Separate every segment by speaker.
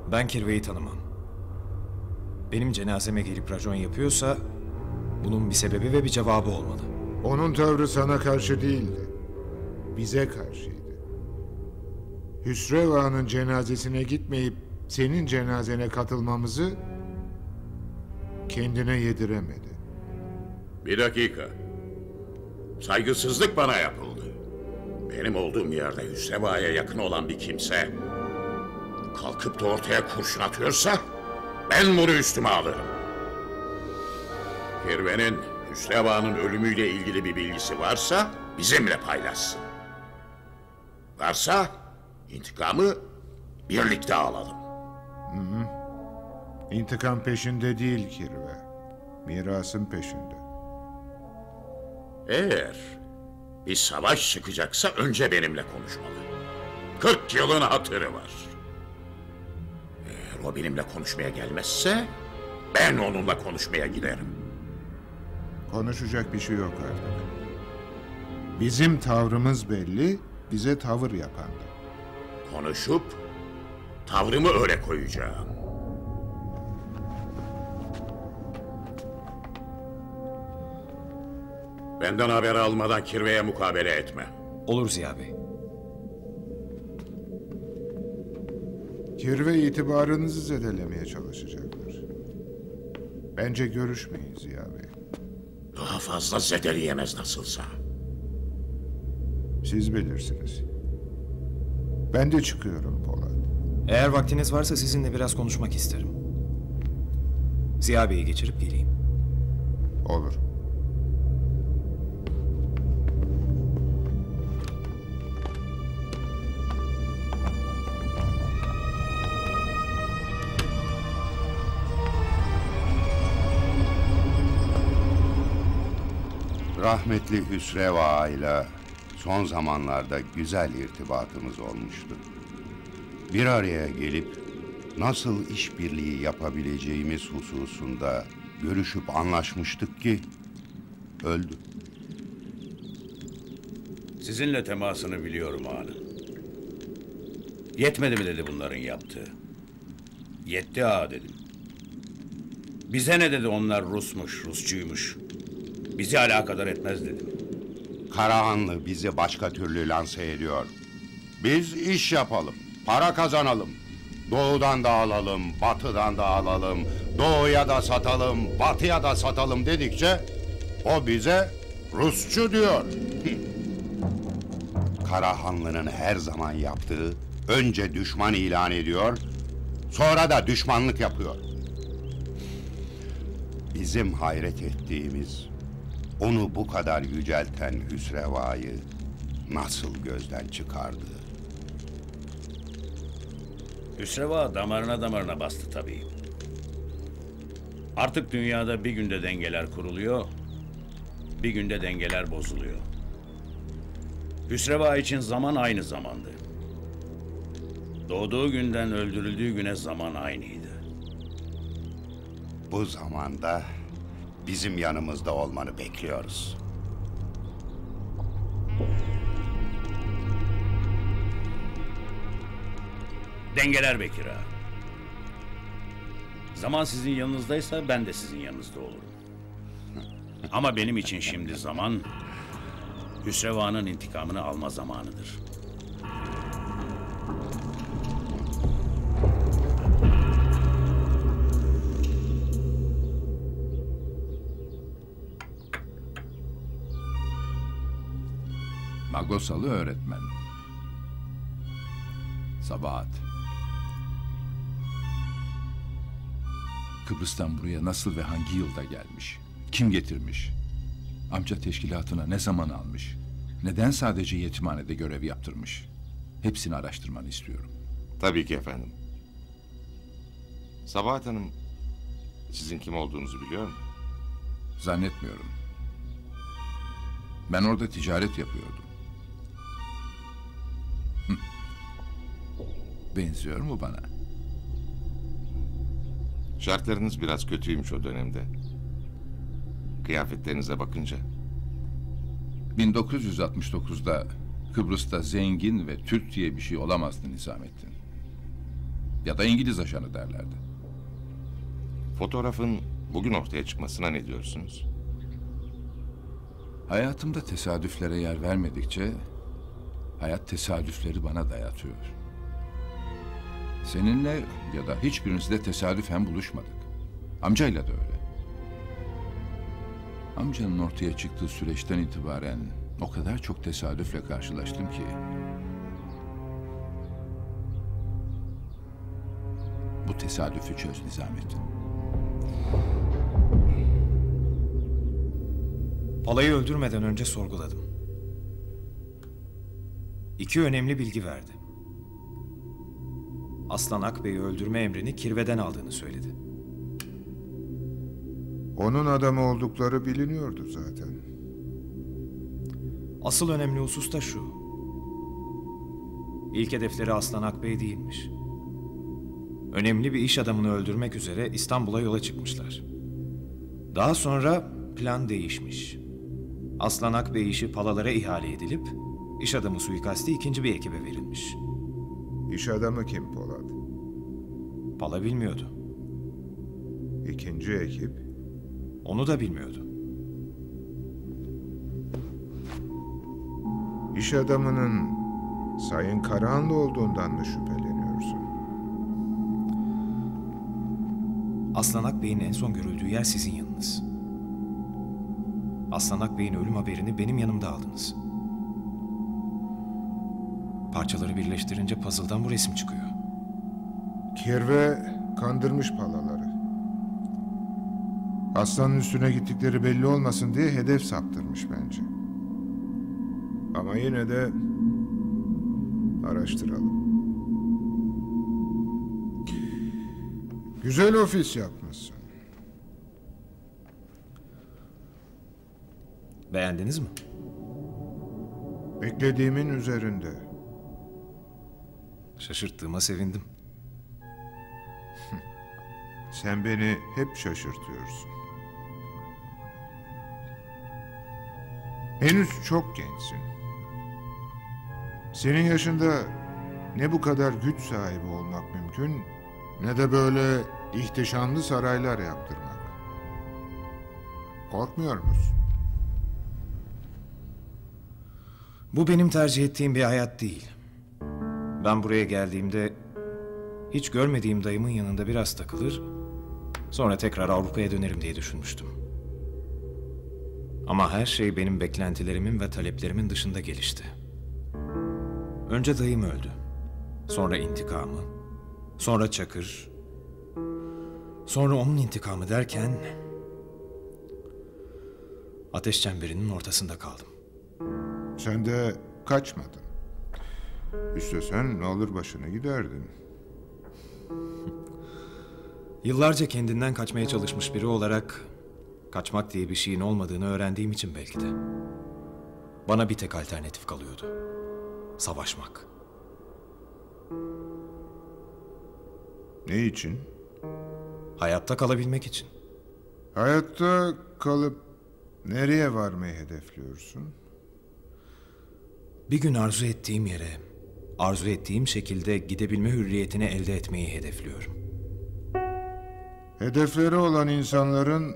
Speaker 1: Ben Kirve'yi tanımam. Benim cenazeme gelip racon yapıyorsa bunun bir sebebi ve bir cevabı olmalı.
Speaker 2: Onun tavrı sana karşı değildi. Bize karşıydı. Hüsrev Ağa'nın cenazesine gitmeyip senin cenazene katılmamızı kendine yediremedi.
Speaker 3: Bir dakika. Saygısızlık bana yapıldı. Benim olduğum yerde Hüsrev Ağa'ya yakın olan bir kimse kalkıp da ortaya kurşun atıyorsa ben bunu üstüme alırım. Kirve'nin Hüsrev Ağa'nın ölümüyle ilgili bir bilgisi varsa bizimle paylaşsın. Varsa intikamı birlikte alalım.
Speaker 2: İntikam peşinde değil Kirve. Mirasın peşinde.
Speaker 3: Eğer bir savaş çıkacaksa önce benimle konuşmalı. 40 yılın hatırı var. Eğer o benimle konuşmaya gelmezse ben onunla konuşmaya giderim.
Speaker 2: Konuşacak bir şey yok artık. Bizim tavrımız belli, bize tavır yapandı.
Speaker 3: Konuşup tavrımı öyle koyacağım. Benden haber almadan Kirve'ye mukabele etme.
Speaker 1: Olur Ziya Bey.
Speaker 2: Kirve itibarınızı zedelemeye çalışacaklar. Bence görüşmeyin Ziya Bey.
Speaker 3: Daha fazla zedeleyemez nasılsa.
Speaker 2: Siz bilirsiniz. Ben de çıkıyorum Polat.
Speaker 1: Eğer vaktiniz varsa sizinle biraz konuşmak isterim. Ziya Bey'i geçirip geleyim.
Speaker 2: Olur.
Speaker 4: Rahmetli Hüsrev Ağa ile son zamanlarda güzel irtibatımız olmuştu. Bir araya gelip nasıl işbirliği yapabileceğimiz hususunda görüşüp anlaşmıştık ki öldü.
Speaker 5: Sizinle temasını biliyorum ağanım. Yetmedi mi dedi bunların yaptığı. Yetti ağa dedim. Bize ne dedi onlar Rusmuş, Rusçuymuş. Bizi alakadar etmez dedim.
Speaker 4: Karahanlı bizi başka türlü lanse ediyor. Biz iş yapalım, para kazanalım. Doğudan da alalım, batıdan da alalım. Doğuya da satalım, batıya da satalım dedikçe o bize Rusçu diyor. Karahanlı'nın her zaman yaptığı önce düşman ilan ediyor, sonra da düşmanlık yapıyor. Bizim hayret ettiğimiz, onu bu kadar yücelten Hüsrev Ağa'yı nasıl gözden çıkardı?
Speaker 5: Hüsrev Ağa damarına bastı tabii. Artık dünyada bir günde dengeler kuruluyor, bir günde dengeler bozuluyor. Hüsrev Ağa için zaman aynı zamandı. Doğduğu günden öldürüldüğü güne zaman aynıydı.
Speaker 4: Bu zamanda bizim yanımızda olmanı bekliyoruz.
Speaker 5: Dengeler Bekir Ağa. Zaman sizin yanınızdaysa ben de sizin yanınızda olurum. Ama benim için şimdi zaman Hüsrev Ağa'nın intikamını alma zamanıdır.
Speaker 6: Magosalı öğretmen. Sabahat. Kıbrıs'tan buraya nasıl ve hangi yılda gelmiş? Kim getirmiş? Amca teşkilatına ne zaman almış? Neden sadece yetimhanede görev yaptırmış? Hepsini araştırmanı istiyorum.
Speaker 7: Tabii ki efendim. Sabahat Hanım, sizin kim olduğunuzu biliyor mu?
Speaker 6: Zannetmiyorum. Ben orada ticaret yapıyordum. Benziyor mu bana?
Speaker 7: Şartlarınız biraz kötüymüş o dönemde. Kıyafetlerinize bakınca.
Speaker 6: 1969'da Kıbrıs'ta zengin ve Türk diye bir şey olamazdı Nizamettin. Ya da İngiliz ajanı derlerdi.
Speaker 7: Fotoğrafın bugün ortaya çıkmasına ne diyorsunuz?
Speaker 6: Hayatımda tesadüflere yer vermedikçe hayat tesadüfleri bana dayatıyor. Seninle ya da hiçbirinizle tesadüfen buluşmadık. Amcayla da öyle. Amcanın ortaya çıktığı süreçten itibaren o kadar çok tesadüfle karşılaştım ki. Bu tesadüfü çöz Nizamettin.
Speaker 1: Palayı öldürmeden önce sorguladım. 2 önemli bilgi verdi. Aslan Akbey'i öldürme emrini Kirve'den aldığını söyledi.
Speaker 2: Onun adamı oldukları biliniyordu zaten.
Speaker 1: Asıl önemli husus da şu. İlk hedefleri Aslan Akbey değilmiş. Önemli bir iş adamını öldürmek üzere İstanbul'a yola çıkmışlar. Daha sonra plan değişmiş. Aslan Akbey işi Palalara ihale edilip iş adamı suikasti ikinci bir ekibe verilmiş.
Speaker 2: İş adamı kim Polat?
Speaker 1: Pala bilmiyordu.
Speaker 2: İkinci ekip?
Speaker 1: Onu da bilmiyordu.
Speaker 2: İş adamının Sayın Karahanlı olduğundan mı şüpheleniyorsun?
Speaker 1: Aslan Akbey'in en son görüldüğü yer sizin yanınız. Aslan Akbey'in ölüm haberini benim yanımda aldınız. Parçaları birleştirince puzzle'dan bu resim çıkıyor.
Speaker 2: Kirve kandırmış Palaları. Aslanın üstüne gittikleri belli olmasın diye hedef saptırmış bence. Ama yine de araştıralım. Güzel ofis yapmışsın.
Speaker 1: Beğendiniz mi?
Speaker 2: Beklediğimin üzerinde.
Speaker 1: Şaşırttığıma sevindim.
Speaker 2: Sen beni hep şaşırtıyorsun. Henüz çok gençsin. Senin yaşında ne bu kadar güç sahibi olmak mümkün, ne de böyle ihtişamlı saraylar yaptırmak. Korkmuyor musun?
Speaker 1: Bu benim tercih ettiğim bir hayat değil. Ben buraya geldiğimde hiç görmediğim dayımın yanında biraz takılır, sonra tekrar Avrupa'ya dönerim diye düşünmüştüm. Ama her şey benim beklentilerimin ve taleplerimin dışında gelişti. Önce dayım öldü. Sonra intikamı. Sonra Çakır. Sonra onun intikamı derken ateş çemberinin ortasında kaldım.
Speaker 2: Sen de kaçmadın. İstesen alır başını giderdin.
Speaker 1: Yıllarca kendinden kaçmaya çalışmış biri olarak kaçmak diye bir şeyin olmadığını öğrendiğim için belki de. Bana bir tek alternatif kalıyordu. Savaşmak.
Speaker 2: Ne için?
Speaker 1: Hayatta kalabilmek için.
Speaker 2: Hayatta kalıp nereye varmayı hedefliyorsun?
Speaker 1: Bir gün arzu ettiğim yere, arzu ettiğim şekilde gidebilme hürriyetini elde etmeyi hedefliyorum.
Speaker 2: Hedefleri olan insanların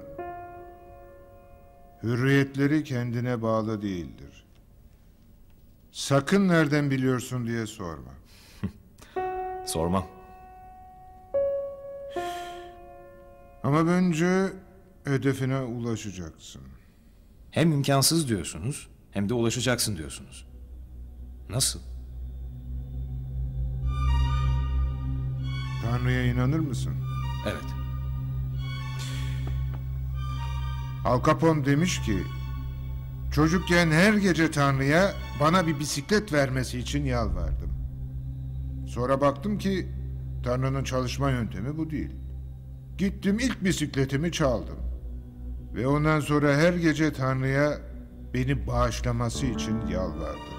Speaker 2: hürriyetleri kendine bağlı değildir. Sakın nereden biliyorsun diye sorma.
Speaker 1: Sormam.
Speaker 2: Ama önce hedefine ulaşacaksın.
Speaker 1: Hem imkansız diyorsunuz, hem de ulaşacaksın diyorsunuz. Nasıl?
Speaker 2: Tanrı'ya inanır mısın?
Speaker 1: Evet.
Speaker 2: Al Capone demiş ki, çocukken her gece Tanrı'ya bana bir bisiklet vermesi için yalvardım. Sonra baktım ki Tanrı'nın çalışma yöntemi bu değil. Gittim ilk bisikletimi çaldım. Ve ondan sonra her gece Tanrı'ya beni bağışlaması için yalvardım.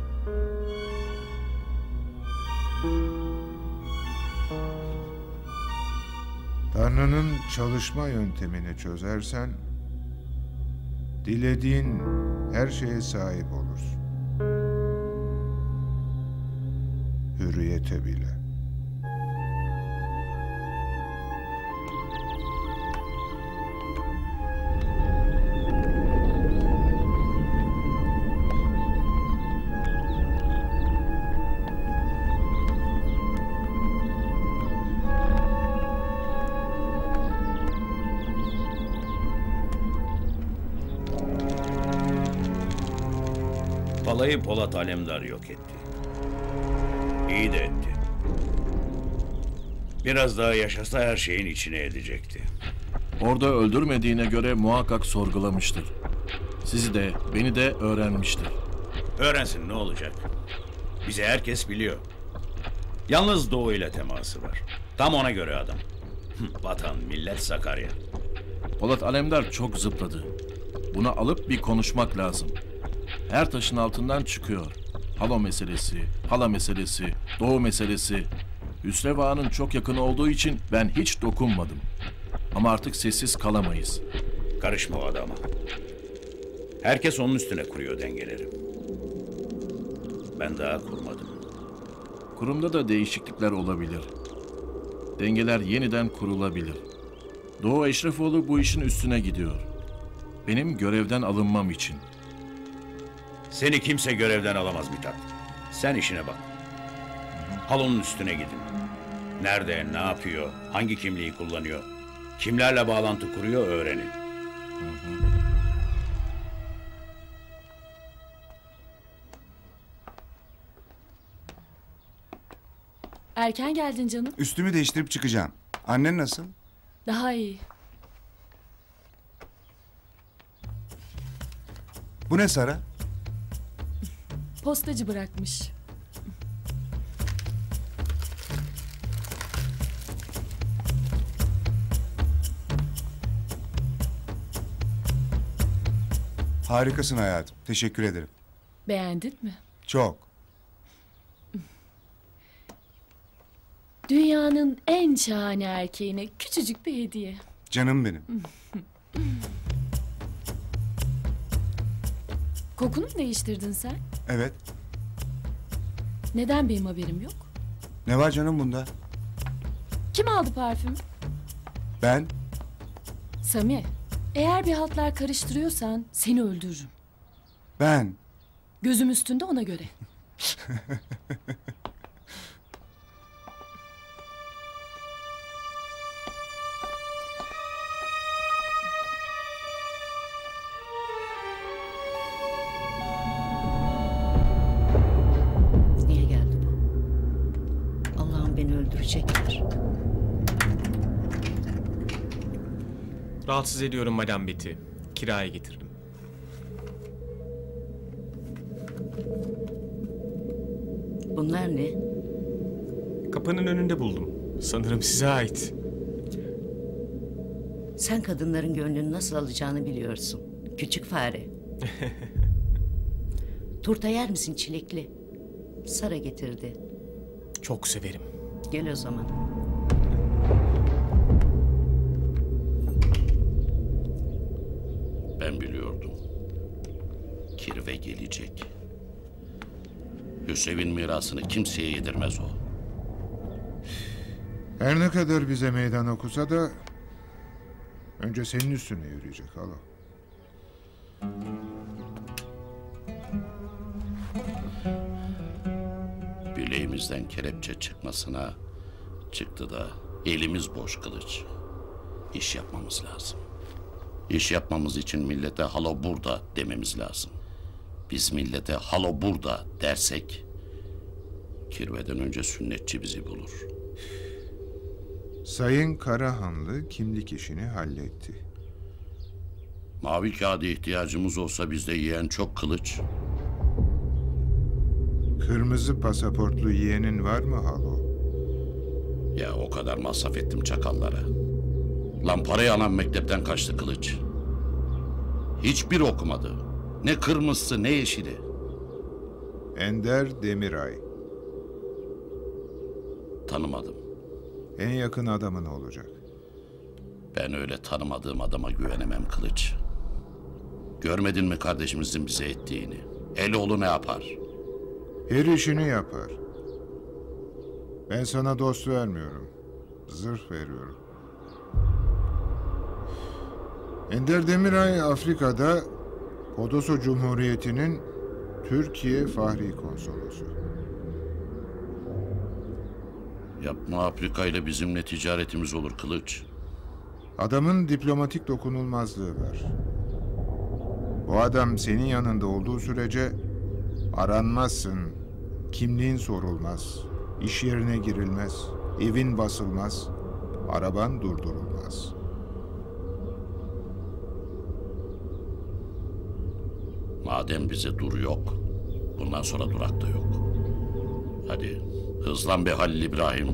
Speaker 2: Tanrı'nın çalışma yöntemini çözersen, dilediğin her şeye sahip olursun. Hürriyete bile.
Speaker 5: Halayı Polat Alemdar yok etti. İyi de etti. Biraz daha yaşasa her şeyin içine edecekti.
Speaker 8: Orada öldürmediğine göre muhakkak sorgulamıştır. Sizi de, beni de öğrenmiştir.
Speaker 5: Öğrensin ne olacak? Bizi herkes biliyor. Yalnız Doğu ile teması var. Tam ona göre adam. Vatan, millet Sakarya.
Speaker 8: Polat Alemdar çok zıpladı. Bunu alıp bir konuşmak lazım. Her taşın altından çıkıyor. Halo meselesi, hala meselesi, Doğu meselesi. Hüsrev Ağa'nın çok yakın olduğu için ben hiç dokunmadım. Ama artık sessiz kalamayız.
Speaker 5: Karışma o adama. Herkes onun üstüne kuruyor dengeleri. Ben daha kurmadım.
Speaker 8: Kurumda da değişiklikler olabilir. Dengeler yeniden kurulabilir. Doğu Eşrefoğlu bu işin üstüne gidiyor. Benim görevden alınmam için.
Speaker 5: Seni kimse görevden alamaz Mithat. Sen işine bak. Halonun üstüne gidin. Nerede, ne yapıyor, hangi kimliği kullanıyor, kimlerle bağlantı kuruyor öğrenin.
Speaker 9: Erken geldin canım.
Speaker 10: Üstümü değiştirip çıkacağım. Annen nasıl?
Speaker 9: Daha iyi.
Speaker 10: Bu ne Sara?
Speaker 9: Postacı bırakmış.
Speaker 10: Harikasın hayatım. Teşekkür ederim.
Speaker 9: Beğendin mi?
Speaker 10: Çok.
Speaker 9: Dünyanın en şahane erkeğine küçücük bir hediye.
Speaker 10: Canım benim.
Speaker 9: Kokunu mu değiştirdin sen?
Speaker 10: Evet.
Speaker 9: Neden benim haberim yok?
Speaker 10: Ne var canım bunda?
Speaker 9: Kim aldı parfümü?
Speaker 10: Ben?
Speaker 9: Sami, eğer bir haltlar karıştırıyorsan seni öldürürüm.
Speaker 10: Ben?
Speaker 9: Gözüm üstünde ona göre.
Speaker 11: Niye geldi bu? Allah'ım beni öldürecekler.
Speaker 12: Rahatsız ediyorum Madame Betty. Kiraya getirdim.
Speaker 11: Bunlar ne?
Speaker 12: Kapının önünde buldum. Sanırım size ait.
Speaker 11: Sen kadınların gönlünü nasıl alacağını biliyorsun. Küçük fare. Turta yer misin çilekli? Sara getirdi.
Speaker 12: Çok severim.
Speaker 11: Gel o zaman.
Speaker 3: Ben biliyordum. Kirve gelecek. Hüsrev'in mirasını kimseye yedirmez o.
Speaker 2: Her ne kadar bize meydan okusa da önce senin üstüne yürüyecek hala.
Speaker 3: Bileğimizden kelepçe çıkmasına çıktı da elimiz boş kılıç. İş yapmamız lazım. İş yapmamız için millete halo burada dememiz lazım. Biz millete halo burada dersek kirveden önce sünnetçi bizi bulur.
Speaker 2: Sayın Karahanlı kimlik işini halletti.
Speaker 3: Mavi kağıda ihtiyacımız olsa bizde yiyen çok kılıç.
Speaker 2: Kırmızı pasaportlu yeğenin var mı halo?
Speaker 3: Ya o kadar masraf ettim çakallara. Lan parayı alan mektepten kaçtı kılıç. Hiçbir okumadı. Ne kırmızısı ne yeşili.
Speaker 2: Ender Demiray.
Speaker 3: Tanımadım.
Speaker 2: En yakın adamın olacak.
Speaker 3: Ben öyle tanımadığım adama güvenemem kılıç. Görmedin mi kardeşimizin bize ettiğini? Eloğlu ne yapar?
Speaker 2: Her işini yapar. Ben sana dost vermiyorum. Zırh veriyorum. Ender Demiray Afrika'da Podoso Cumhuriyeti'nin Türkiye Fahri Konsolosu.
Speaker 3: Yapma Afrika ile bizimle ticaretimiz olur kılıç.
Speaker 2: Adamın diplomatik dokunulmazlığı var. Bu adam senin yanında olduğu sürece Aranmazsın, kimliğin sorulmaz, iş yerine girilmez, evin basılmaz, araban durdurulmaz.
Speaker 3: Madem bize dur yok, bundan sonra durak da yok. Hadi hızlan be Halil İbrahim.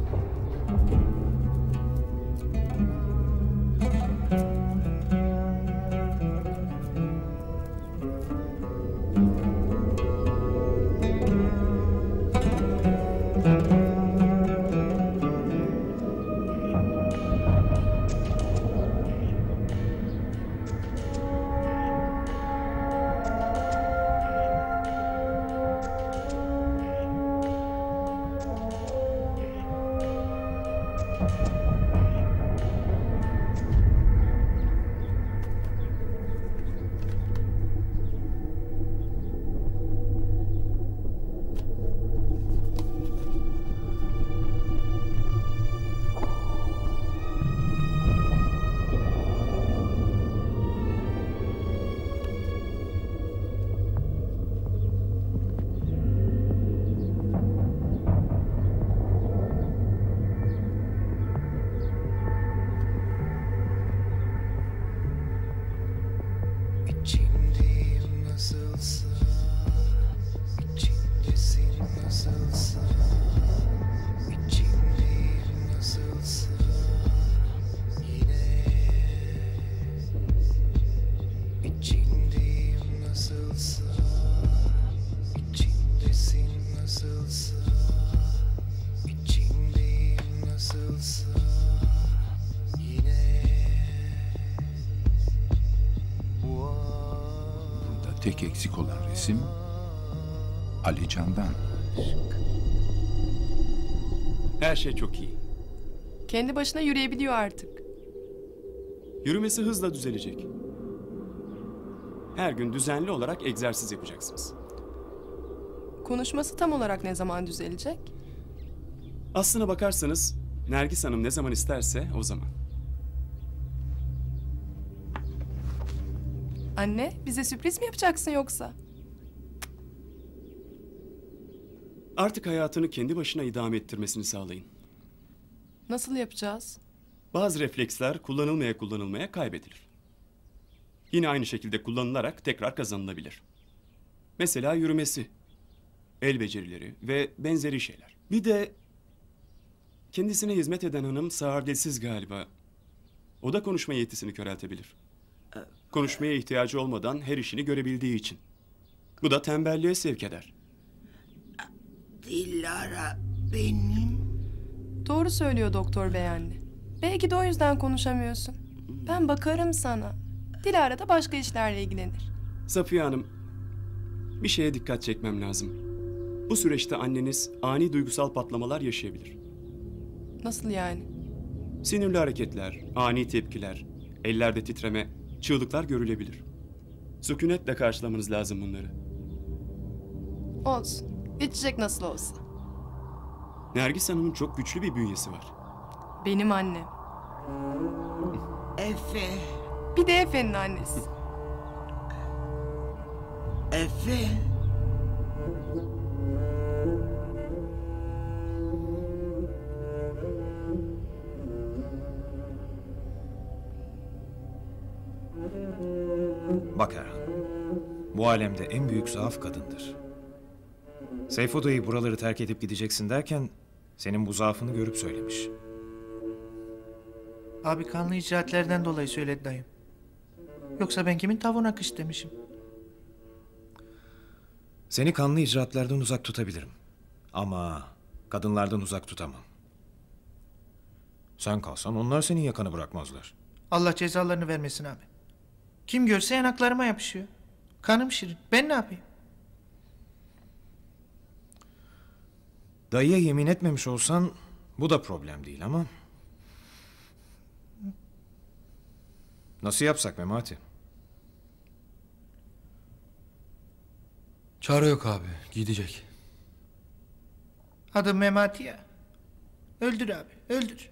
Speaker 13: İçindeyim nasılsa, içindesin nasılsa, içindeyim nasılsa, yine içindeyim nasılsa, içindesin nasılsa, içindeyim nasılsa, yine.
Speaker 6: Burada tek eksik olan resim Ali Can'dan.
Speaker 12: Her şey çok iyi.
Speaker 14: Kendi başına yürüyebiliyor artık.
Speaker 12: Yürümesi hızla düzelecek. Her gün düzenli olarak egzersiz yapacaksınız.
Speaker 14: Konuşması tam olarak ne zaman düzelecek?
Speaker 12: Aslına bakarsanız Nergis Hanım ne zaman isterse o zaman.
Speaker 14: Anne, bize sürpriz mi yapacaksın yoksa?
Speaker 12: Artık hayatını kendi başına idame ettirmesini sağlayın.
Speaker 14: Nasıl yapacağız?
Speaker 12: Bazı refleksler kullanılmaya kaybedilir. Yine aynı şekilde kullanılarak tekrar kazanılabilir. Mesela yürümesi, el becerileri ve benzeri şeyler. Bir de kendisine hizmet eden hanım sağırdilsiz galiba. O da konuşma yetisini köreltebilir. Konuşmaya ihtiyacı olmadan her işini görebildiği için. Bu da tembelliğe sevk eder.
Speaker 13: Dilara benim.
Speaker 14: Doğru söylüyor doktor bey anne. Belki de o yüzden konuşamıyorsun. Ben bakarım sana. Dilara da başka işlerle ilgilenir.
Speaker 12: Safiye Hanım, bir şeye dikkat çekmem lazım. Bu süreçte anneniz ani duygusal patlamalar yaşayabilir.
Speaker 14: Nasıl yani?
Speaker 12: Sinirli hareketler, ani tepkiler, ellerde titreme, çığlıklar görülebilir. Sükunetle karşılamanız lazım bunları.
Speaker 14: Olsun. Geçecek nasıl olsa.
Speaker 12: Nergis Hanım'ın çok güçlü bir bünyesi var.
Speaker 14: Benim annem.
Speaker 13: Efe.
Speaker 14: Bir de Efe'nin annesi.
Speaker 13: Efe.
Speaker 1: Bak Erhan, bu alemde en büyük zaaf kadındır. Seyfo dayı buraları terk edip gideceksin derken senin bu zaafını görüp söylemiş.
Speaker 15: Abi kanlı icraatlerden dolayı söyledi dayım. Yoksa ben kimin tavuğuna kış demişim.
Speaker 1: Seni kanlı icraatlardan uzak tutabilirim. Ama kadınlardan uzak tutamam. Sen kalsan onlar senin yakanı bırakmazlar.
Speaker 15: Allah cezalarını vermesin abi. Kim görse yanaklarıma yapışıyor. Kanım şirin. Ben ne yapayım?
Speaker 1: Dayıya yemin etmemiş olsan bu da problem değil ama... Nasıl yapsak Memati?
Speaker 16: Çare yok abi. Gidecek.
Speaker 15: Adım Memati ya. Öldür abi. Öldür.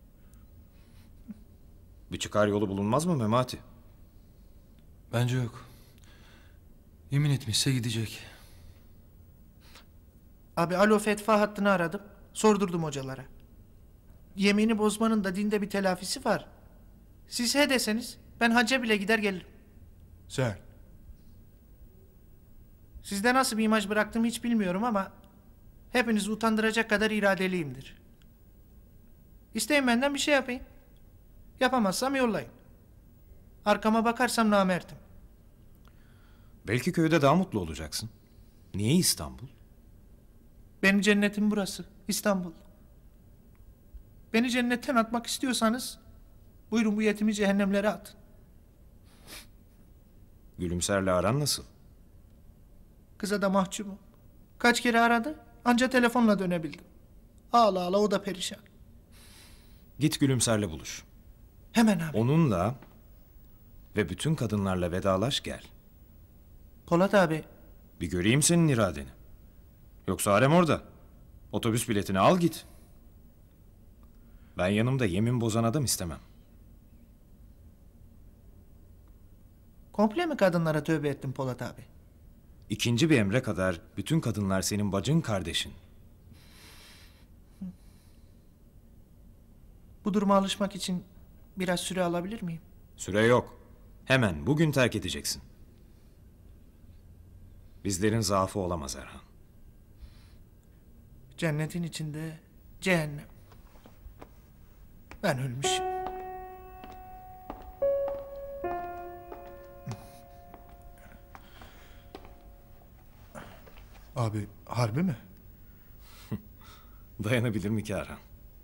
Speaker 1: Bir çıkar yolu bulunmaz mı Memati?
Speaker 16: Bence yok. Yemin etmişse gidecek.
Speaker 15: Abi alo fetva hattını aradım. Sordurdum hocalara. Yemini bozmanın da dinde bir telafisi var. Siz he deseniz ben hacca bile gider gelirim.
Speaker 10: Sen.
Speaker 15: Sizde nasıl bir imaj bıraktım hiç bilmiyorum ama hepinizi utandıracak kadar iradeliyimdir. İsteyin benden bir şey yapayım. Yapamazsam yollayın. Arkama bakarsam namertim.
Speaker 1: Belki köyde daha mutlu olacaksın. Niye İstanbul?
Speaker 15: Benim cennetim burası. İstanbul. Beni cennetten atmak istiyorsanız buyurun bu yetimi cehennemlere atın.
Speaker 1: Gülümser'le aran nasıl?
Speaker 15: Kıza da mahcubum. Kaç kere aradı anca telefonla dönebildim. Ağla ağla o da perişan.
Speaker 1: Git Gülümser'le buluş.
Speaker 15: Hemen abi.
Speaker 1: Onunla ve bütün kadınlarla vedalaş gel.
Speaker 15: Polat abi.
Speaker 1: Bir göreyim senin iradeni. Yoksa harem orada. Otobüs biletini al git. Ben yanımda yemin bozan adam istemem.
Speaker 15: Komple mi kadınlara tövbe ettin Polat abi?
Speaker 1: İkinci bir emre kadar bütün kadınlar senin bacın kardeşin.
Speaker 15: Bu duruma alışmak için biraz süre alabilir miyim?
Speaker 1: Süre yok. Hemen bugün terk edeceksin. Bizlerin zaafı olamaz Erhan.
Speaker 15: Cennetin içinde cehennem. Ben ölmüşüm.
Speaker 10: Abi harbi mi?
Speaker 1: Dayanabilir mi ki Erhan?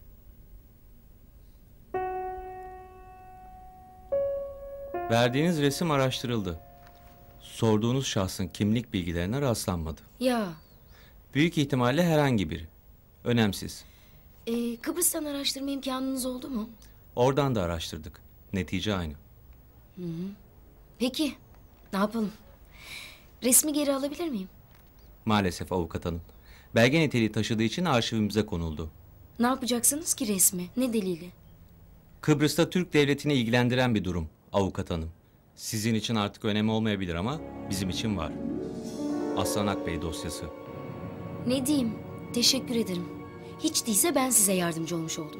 Speaker 16: Verdiğiniz resim araştırıldı. Sorduğunuz şahsın kimlik bilgilerine rastlanmadı.
Speaker 9: Ya,
Speaker 16: Büyük ihtimalle herhangi biri. Önemsiz.
Speaker 9: Kıbrıs'tan araştırma imkanınız oldu mu?
Speaker 16: Oradan da araştırdık. Netice aynı.
Speaker 9: Hı hı. Peki, ne yapalım? Resmi geri alabilir miyim?
Speaker 16: Maalesef avukat hanım. Belge niteliği taşıdığı için arşivimize konuldu.
Speaker 9: Ne yapacaksınız ki resmi? Ne delili?
Speaker 16: Kıbrıs'ta Türk devletini ilgilendiren bir durum avukat hanım. Sizin için artık önemi olmayabilir ama bizim için var. Aslan Akbey dosyası.
Speaker 9: Ne diyeyim? Teşekkür ederim. Hiç değilse ben size yardımcı olmuş oldum.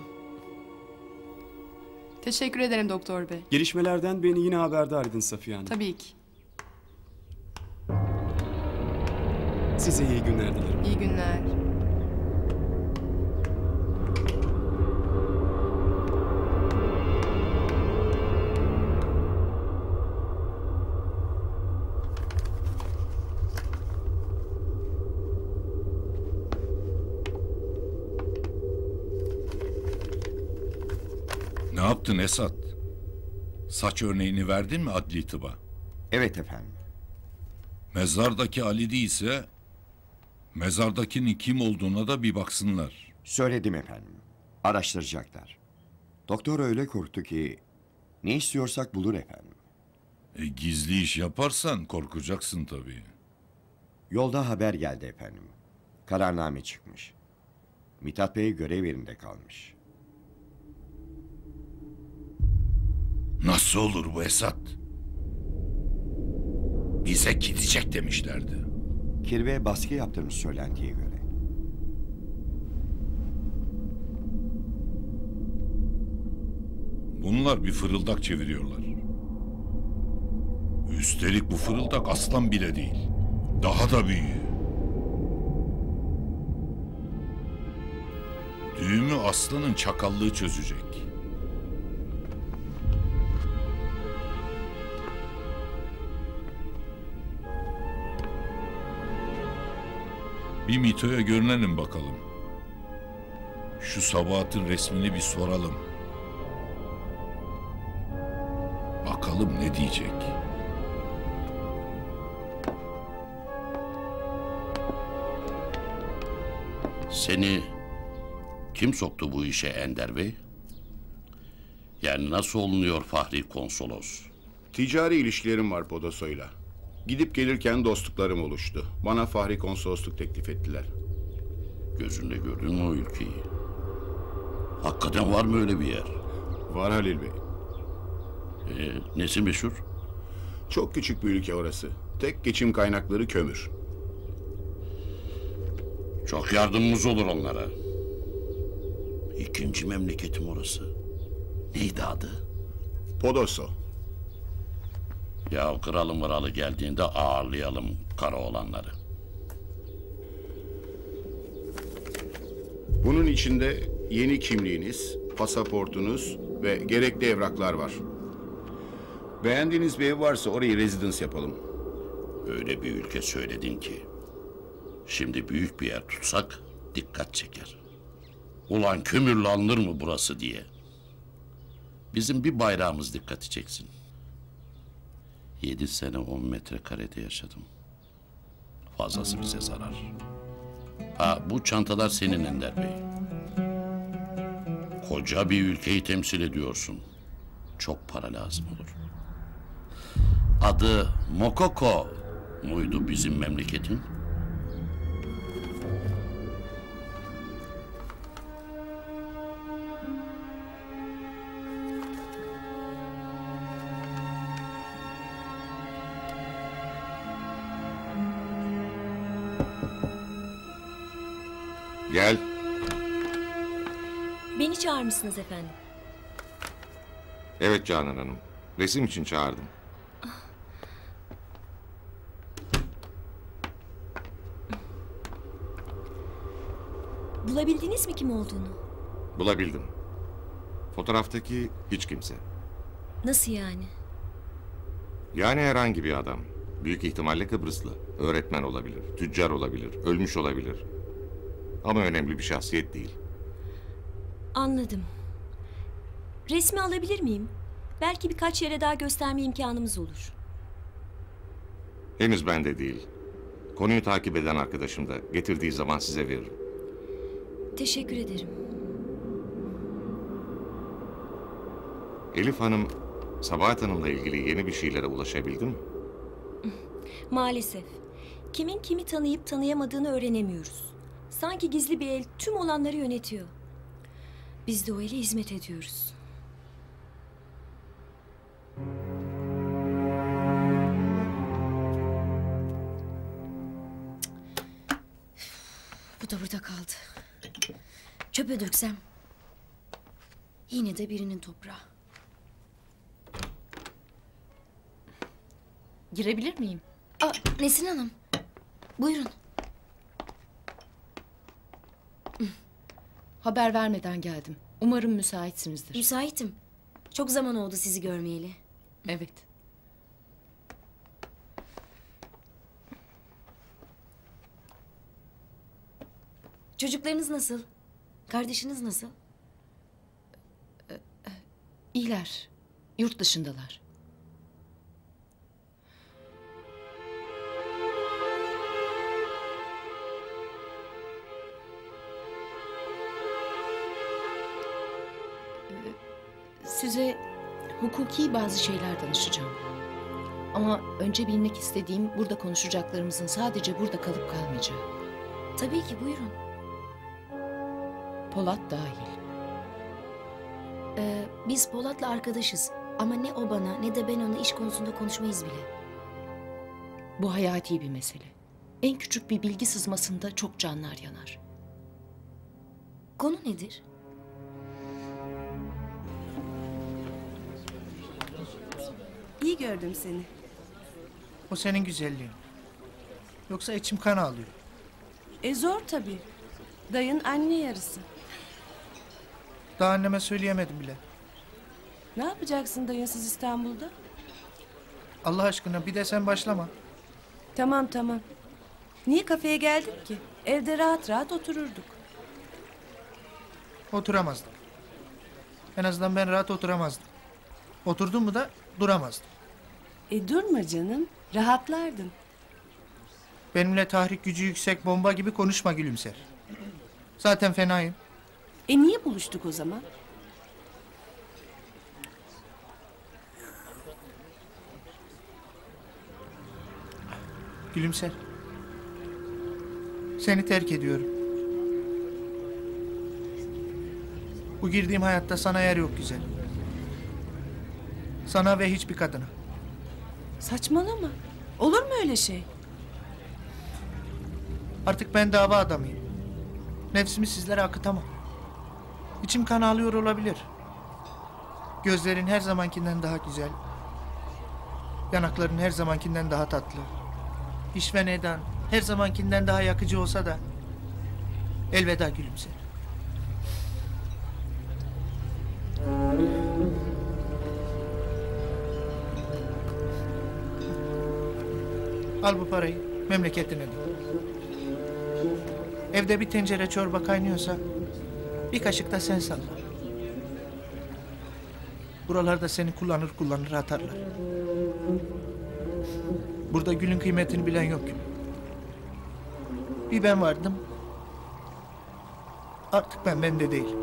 Speaker 14: Teşekkür ederim doktor bey.
Speaker 12: Gelişmelerden beni yine haberdar edin Safiye Hanım.
Speaker 14: Tabii ki.
Speaker 12: Size iyi günler dilerim.
Speaker 14: İyi günler.
Speaker 6: Ne yaptın Esat? Saç örneğini verdin mi adli tıba?
Speaker 4: Evet efendim.
Speaker 6: Mezardaki Ali değilse mezardakinin kim olduğuna da bir baksınlar.
Speaker 4: Söyledim efendim. Araştıracaklar. Doktor öyle korktu ki ne istiyorsak bulur efendim.
Speaker 6: Gizli iş yaparsan korkacaksın tabii.
Speaker 4: Yolda haber geldi efendim. Kararname çıkmış. Mithat Bey görev yerinde kalmış.
Speaker 6: Nasıl olur bu Esat? Bize gidecek demişlerdi.
Speaker 4: Kirve baskı yaptırmış söylentiye göre.
Speaker 6: Bunlar bir fırıldak çeviriyorlar. Üstelik bu fırıldak aslan bile değil. Daha da büyüğü. Düğümü aslanın çakallığı çözecek. Bir Mito'ya görünelim bakalım. Şu Sabahat'ın resmini bir soralım. Bakalım ne diyecek.
Speaker 3: Seni kim soktu bu işe Ender Bey? Yani nasıl olunuyor Fahri Konsolos?
Speaker 17: Ticari ilişkilerim var Podoso'yla. Gidip gelirken dostluklarım oluştu. Bana Fahri Konsolosluk teklif ettiler.
Speaker 3: Gözünle gördün mü o ülkeyi? Hakikaten var mı öyle bir yer?
Speaker 17: Var Halil Bey.
Speaker 3: Nesi meşhur?
Speaker 17: Çok küçük bir ülke orası. Tek geçim kaynakları kömür.
Speaker 3: Çok yardımımız olur onlara. İkinci memleketim orası. Neydi adı?
Speaker 17: Podoso.
Speaker 3: Ya kralı mıralı geldiğinde ağırlayalım Karaoğlanları.
Speaker 17: Bunun içinde yeni kimliğiniz, pasaportunuz ve gerekli evraklar var. Beğendiğiniz bir ev varsa orayı residence yapalım.
Speaker 3: Öyle bir ülke söyledin ki. Şimdi büyük bir yer tutsak dikkat çeker. Ulan kömürle alınır mı burası diye. Bizim bir bayrağımız dikkati çeksin. 7 sene 10 metrekarede yaşadım. Fazlası bize zarar. Ha, bu çantalar senin Ender Bey. Koca bir ülkeyi temsil ediyorsun. Çok para lazım olur. Adı Mokoko muydu bizim memleketin?
Speaker 7: Gel.
Speaker 9: Beni çağırmışsınız efendim.
Speaker 7: Evet Canan Hanım. Resim için çağırdım.
Speaker 9: Bulabildiniz mi kim olduğunu?
Speaker 7: Bulabildim. Fotoğraftaki hiç kimse.
Speaker 9: Nasıl yani?
Speaker 7: Yani herhangi bir adam. Büyük ihtimalle Kıbrıslı. Öğretmen olabilir, tüccar olabilir, ölmüş olabilir. Ama önemli bir şahsiyet değil.
Speaker 9: Anladım. Resmi alabilir miyim? Belki birkaç yere daha gösterme imkanımız olur.
Speaker 7: Henüz bende değil. Konuyu takip eden arkadaşım da getirdiği zaman size veririm.
Speaker 9: Teşekkür ederim.
Speaker 7: Elif Hanım, Sabahat Hanım'la ilgili yeni bir şeylere ulaşabildi mi?
Speaker 9: Maalesef. Kimin kimi tanıyıp tanıyamadığını öğrenemiyoruz. Sanki gizli bir el tüm olanları yönetiyor. Biz de o ele hizmet ediyoruz. Bu da burada kaldı. Çöpe döksem yine de birinin toprağı.
Speaker 11: Girebilir miyim?
Speaker 9: Aa, Nesin Hanım. Buyurun.
Speaker 11: Haber vermeden geldim. Umarım müsaitsinizdir.
Speaker 9: Müsaitim. Çok zaman oldu sizi görmeyeli.
Speaker 11: Evet.
Speaker 9: Çocuklarınız nasıl? Kardeşiniz nasıl?
Speaker 11: İyiler. Yurt dışındalar. Size hukuki bazı şeyler danışacağım. Ama önce bilmek istediğim burada konuşacaklarımızın sadece burada kalıp kalmayacağı.
Speaker 9: Tabii ki, buyurun.
Speaker 11: Polat dahil.
Speaker 9: Biz Polat'la arkadaşız. Ama ne o bana ne de ben ona iş konusunda konuşmayız bile.
Speaker 11: Bu hayati bir mesele. En küçük bir bilgi sızmasında çok canlar yanar.
Speaker 9: Konu nedir?
Speaker 18: İyi gördüm seni.
Speaker 15: O senin güzelliğin. Yoksa içim kan ağlıyor.
Speaker 18: Zor tabii. Dayın anne yarısı.
Speaker 15: Daha anneme söyleyemedim bile.
Speaker 18: Ne yapacaksın dayınsız İstanbul'da?
Speaker 15: Allah aşkına bir de sen başlama.
Speaker 18: Tamam tamam. Niye kafeye geldik ki? Evde rahat rahat otururduk.
Speaker 15: Oturamazdım. En azından ben rahat oturamazdım. Oturdum mu da duramazdım.
Speaker 18: Durma canım. Rahatlardın.
Speaker 15: Benimle tahrik gücü yüksek bomba gibi konuşma Gülümser. Zaten fenayım.
Speaker 18: Niye buluştuk o zaman?
Speaker 15: Gülümser. Seni terk ediyorum. Bu girdiğim hayatta sana yer yok güzel. Sana ve hiçbir kadına.
Speaker 18: Saçmalama. Olur mu öyle şey?
Speaker 15: Artık ben dava adamıyım. Nefsimi sizlere akıtamam. İçim kan ağlıyor olabilir. Gözlerin her zamankinden daha güzel. Yanakların her zamankinden daha tatlı. İş ve neden her zamankinden daha yakıcı olsa da elveda gülümser. Al bu parayı, memleketine dön. Evde bir tencere çorba kaynıyorsa bir kaşık da sen salla. Buralarda seni kullanır atarlar. Burada gülün kıymetini bilen yok. Bir ben vardım. Artık ben de değilim.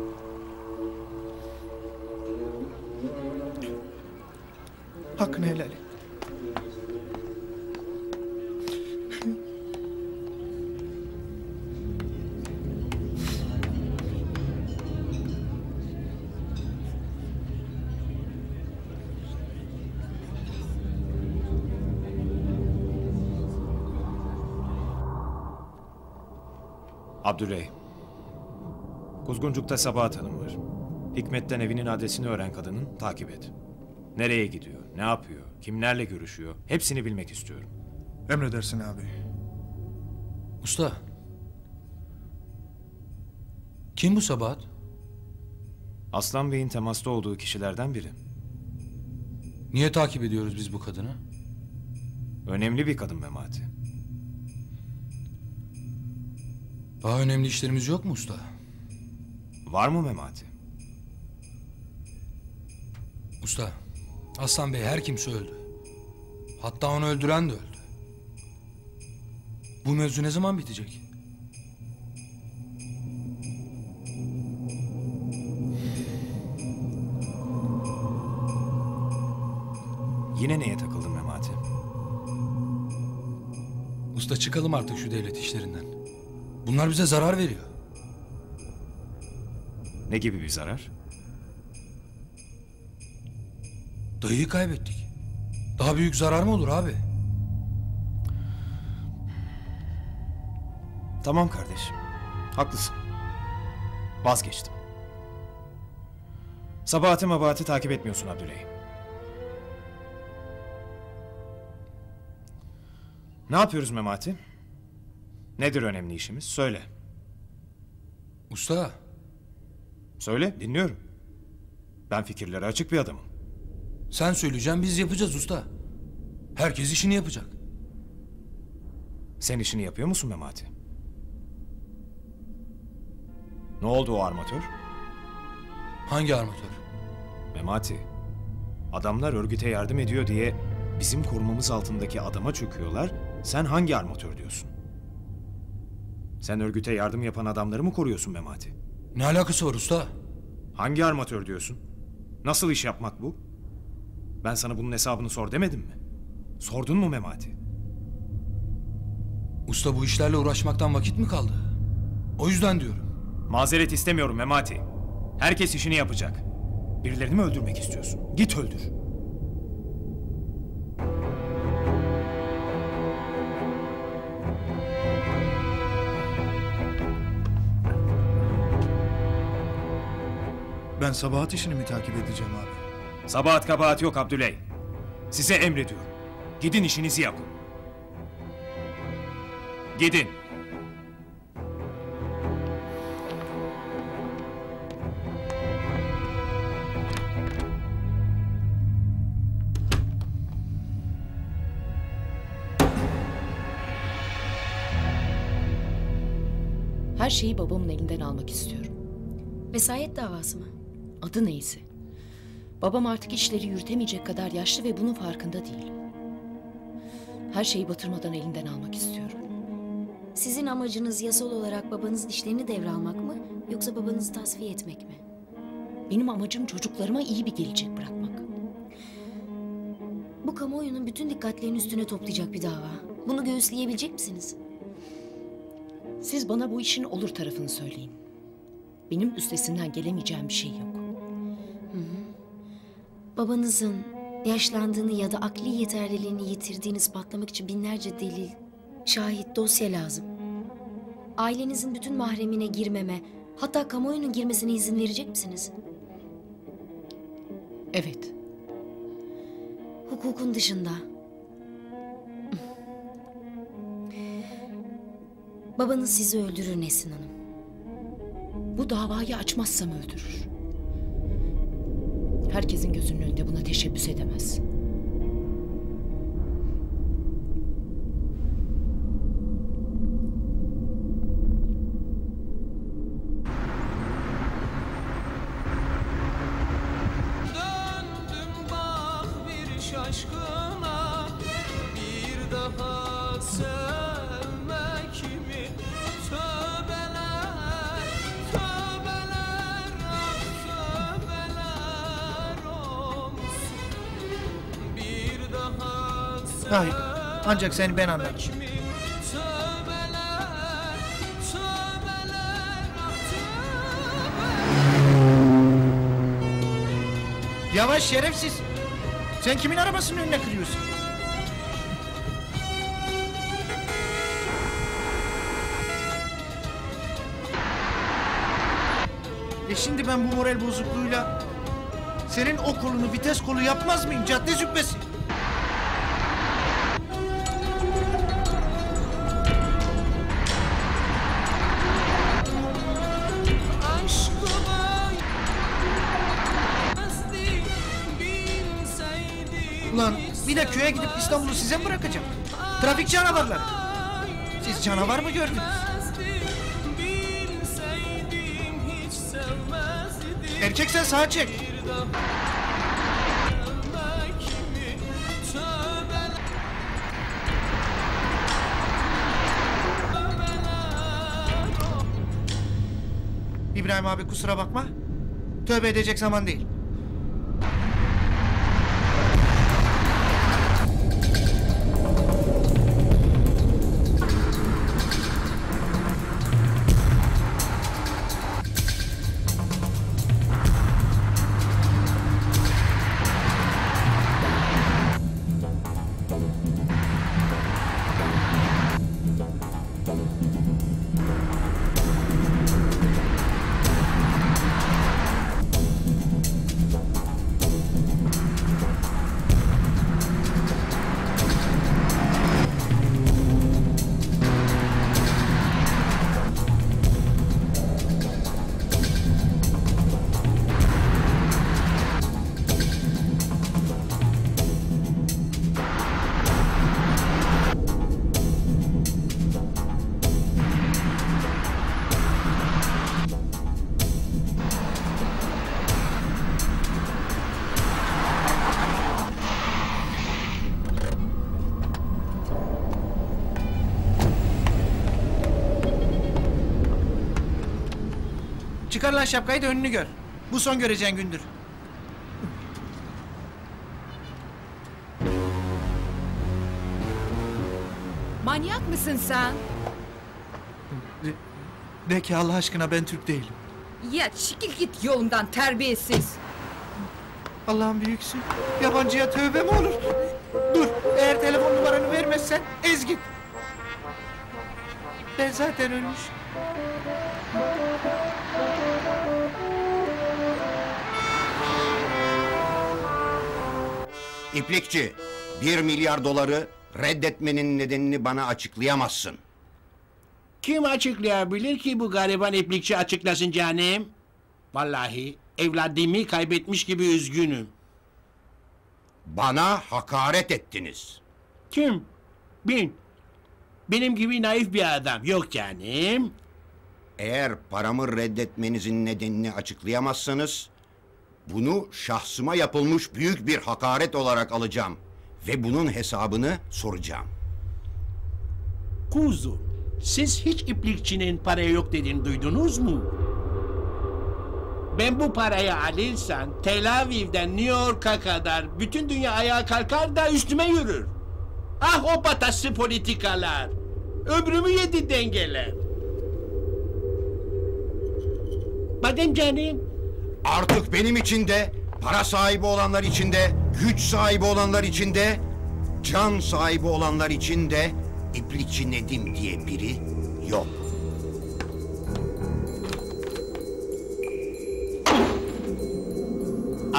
Speaker 15: Hakkını helal et.
Speaker 1: Abdüley. Kuzguncuk'ta Sabahat Hanım var. Hikmet'ten evinin adresini öğren kadının, takip et. Nereye gidiyor, ne yapıyor, kimlerle görüşüyor, hepsini bilmek istiyorum.
Speaker 10: Emredersin abi.
Speaker 19: Usta. Kim bu Sabahat?
Speaker 1: Aslan Bey'in temasta olduğu kişilerden biri.
Speaker 19: Niye takip ediyoruz biz bu kadını?
Speaker 1: Önemli bir kadın Memati.
Speaker 19: Daha önemli işlerimiz yok mu usta?
Speaker 1: Var mı Memati?
Speaker 19: Usta, Aslan Bey her kimse öldü. Hatta onu öldüren de öldü. Bu mevzu ne zaman bitecek?
Speaker 1: Yine neye takıldın Memati?
Speaker 19: Usta çıkalım artık şu devlet işlerinden. Bunlar bize zarar veriyor.
Speaker 1: Ne gibi bir zarar?
Speaker 19: Dayıyı kaybettik. Daha büyük zarar mı olur abi?
Speaker 1: Tamam kardeşim. Haklısın. Vazgeçtim. Sabahat'i mabahat'i takip etmiyorsun Abdüley. Ne yapıyoruz Memati? Nedir önemli işimiz? Söyle.
Speaker 19: Usta.
Speaker 1: Söyle, dinliyorum. Ben fikirlere açık bir adamım.
Speaker 19: Sen söyleyeceksin, biz yapacağız usta. Herkes işini yapacak.
Speaker 1: Sen işini yapıyor musun Memati? Ne oldu o armatör?
Speaker 19: Hangi armatör?
Speaker 1: Memati, adamlar örgüte yardım ediyor diye bizim korumamız altındaki adama çöküyorlar. Sen hangi armatör diyorsun? Sen örgüte yardım yapan adamları mı koruyorsun Memati?
Speaker 19: Ne alakası var usta?
Speaker 1: Hangi armatör diyorsun? Nasıl iş yapmak bu? Ben sana bunun hesabını sor demedim mi? Sordun mu Memati?
Speaker 19: Usta bu işlerle uğraşmaktan vakit mi kaldı? O yüzden diyorum.
Speaker 1: Mazeret istemiyorum Memati. Herkes işini yapacak. Birilerini mi öldürmek istiyorsun? Git öldür.
Speaker 10: Ben Sabahat işini mi takip edeceğim abi?
Speaker 1: Sabahat kabahat yok Abdüley. Size emrediyorum. Gidin işinizi yapın. Gidin.
Speaker 11: Her şeyi babamın elinden almak istiyorum.
Speaker 9: Vesayet davası mı?
Speaker 11: Adı neyse. Babam artık işleri yürütemeyecek kadar yaşlı ve bunun farkında değil. Her şeyi batırmadan elinden almak istiyorum.
Speaker 9: Sizin amacınız yasal olarak babanızın işlerini devralmak mı, yoksa babanızı tasfiye etmek mi?
Speaker 11: Benim amacım çocuklarıma iyi bir gelecek bırakmak.
Speaker 9: Bu kamuoyunun bütün dikkatlerini üstüne toplayacak bir dava. Bunu göğüsleyebilecek misiniz?
Speaker 11: Siz bana bu işin olur tarafını söyleyin. Benim üstesinden gelemeyeceğim bir şey yok.
Speaker 9: Babanızın yaşlandığını ya da akli yeterliliğini yitirdiğini ispatlamak için binlerce delil, şahit, dosya lazım. Ailenizin bütün mahremine girmeme, hatta kamuoyunun girmesine izin verecek misiniz?
Speaker 11: Evet.
Speaker 9: Hukukun dışında. Babanız sizi öldürür Nesrin Hanım.
Speaker 11: Bu davayı açmazsam öldürür. Herkesin gözünün önünde buna teşebbüs edemez.
Speaker 13: Döndüm bak bir şaşkına, bir daha sevmek mi? Tövbeler, tövbeler, ah tövbeler olsun. Bir daha
Speaker 15: Hayır. Ancak seni ben anlarım.
Speaker 13: tövbeler, tövbeler, ah
Speaker 15: Yavaş şerefsiz. Sen kimin arabasının önüne kırıyorsun? Şimdi ben bu moral bozukluğuyla senin o kolunu vites kolu yapmaz mıyım cadde züppesi? Ulan bir de köye gidip İstanbul'u size mi bırakacağım? Trafik canavarları. Siz canavar mı gördünüz? Erkeksen sağa çek. İbrahim abi kusura bakma. Tövbe edecek zaman değil. Çıkar lan şapkayı da önünü gör. Bu son göreceğin gündür.
Speaker 20: Manyak mısın sen?
Speaker 15: De ki Allah aşkına ben Türk değilim.
Speaker 20: Ya çekil git yolundan terbiyesiz.
Speaker 15: Allah'ım büyüksün. Yabancıya tövbe mi olur? Dur, eğer telefon numaranı vermezsen ez git. Ben zaten ölmüş.
Speaker 4: İplikçi, 1 milyar doları reddetmenin nedenini bana açıklayamazsın.
Speaker 21: Kim açıklayabilir ki bu gariban iplikçi açıklasın canım? Vallahi evladımı kaybetmiş gibi üzgünüm.
Speaker 4: Bana hakaret ettiniz.
Speaker 21: Kim? Ben. Benim gibi naif bir adam. Yok canım.
Speaker 4: Eğer paramı reddetmenizin nedenini açıklayamazsanız, bunu şahsıma yapılmış büyük bir hakaret olarak alacağım ve bunun hesabını soracağım.
Speaker 21: Kuzu, siz hiç iplikçinin paraya yok dediğini duydunuz mu? Ben bu parayı alırsam Tel Aviv'den New York'a kadar bütün dünya ayağa kalkar da üstüme yürür. Ah o patatsı politikalar. Ömrümü yedi dengeler. Badem canım.
Speaker 4: Artık benim için de, para sahibi olanlar için de, güç sahibi olanlar için de, can sahibi olanlar için de İplikçi Nedim diye biri yok.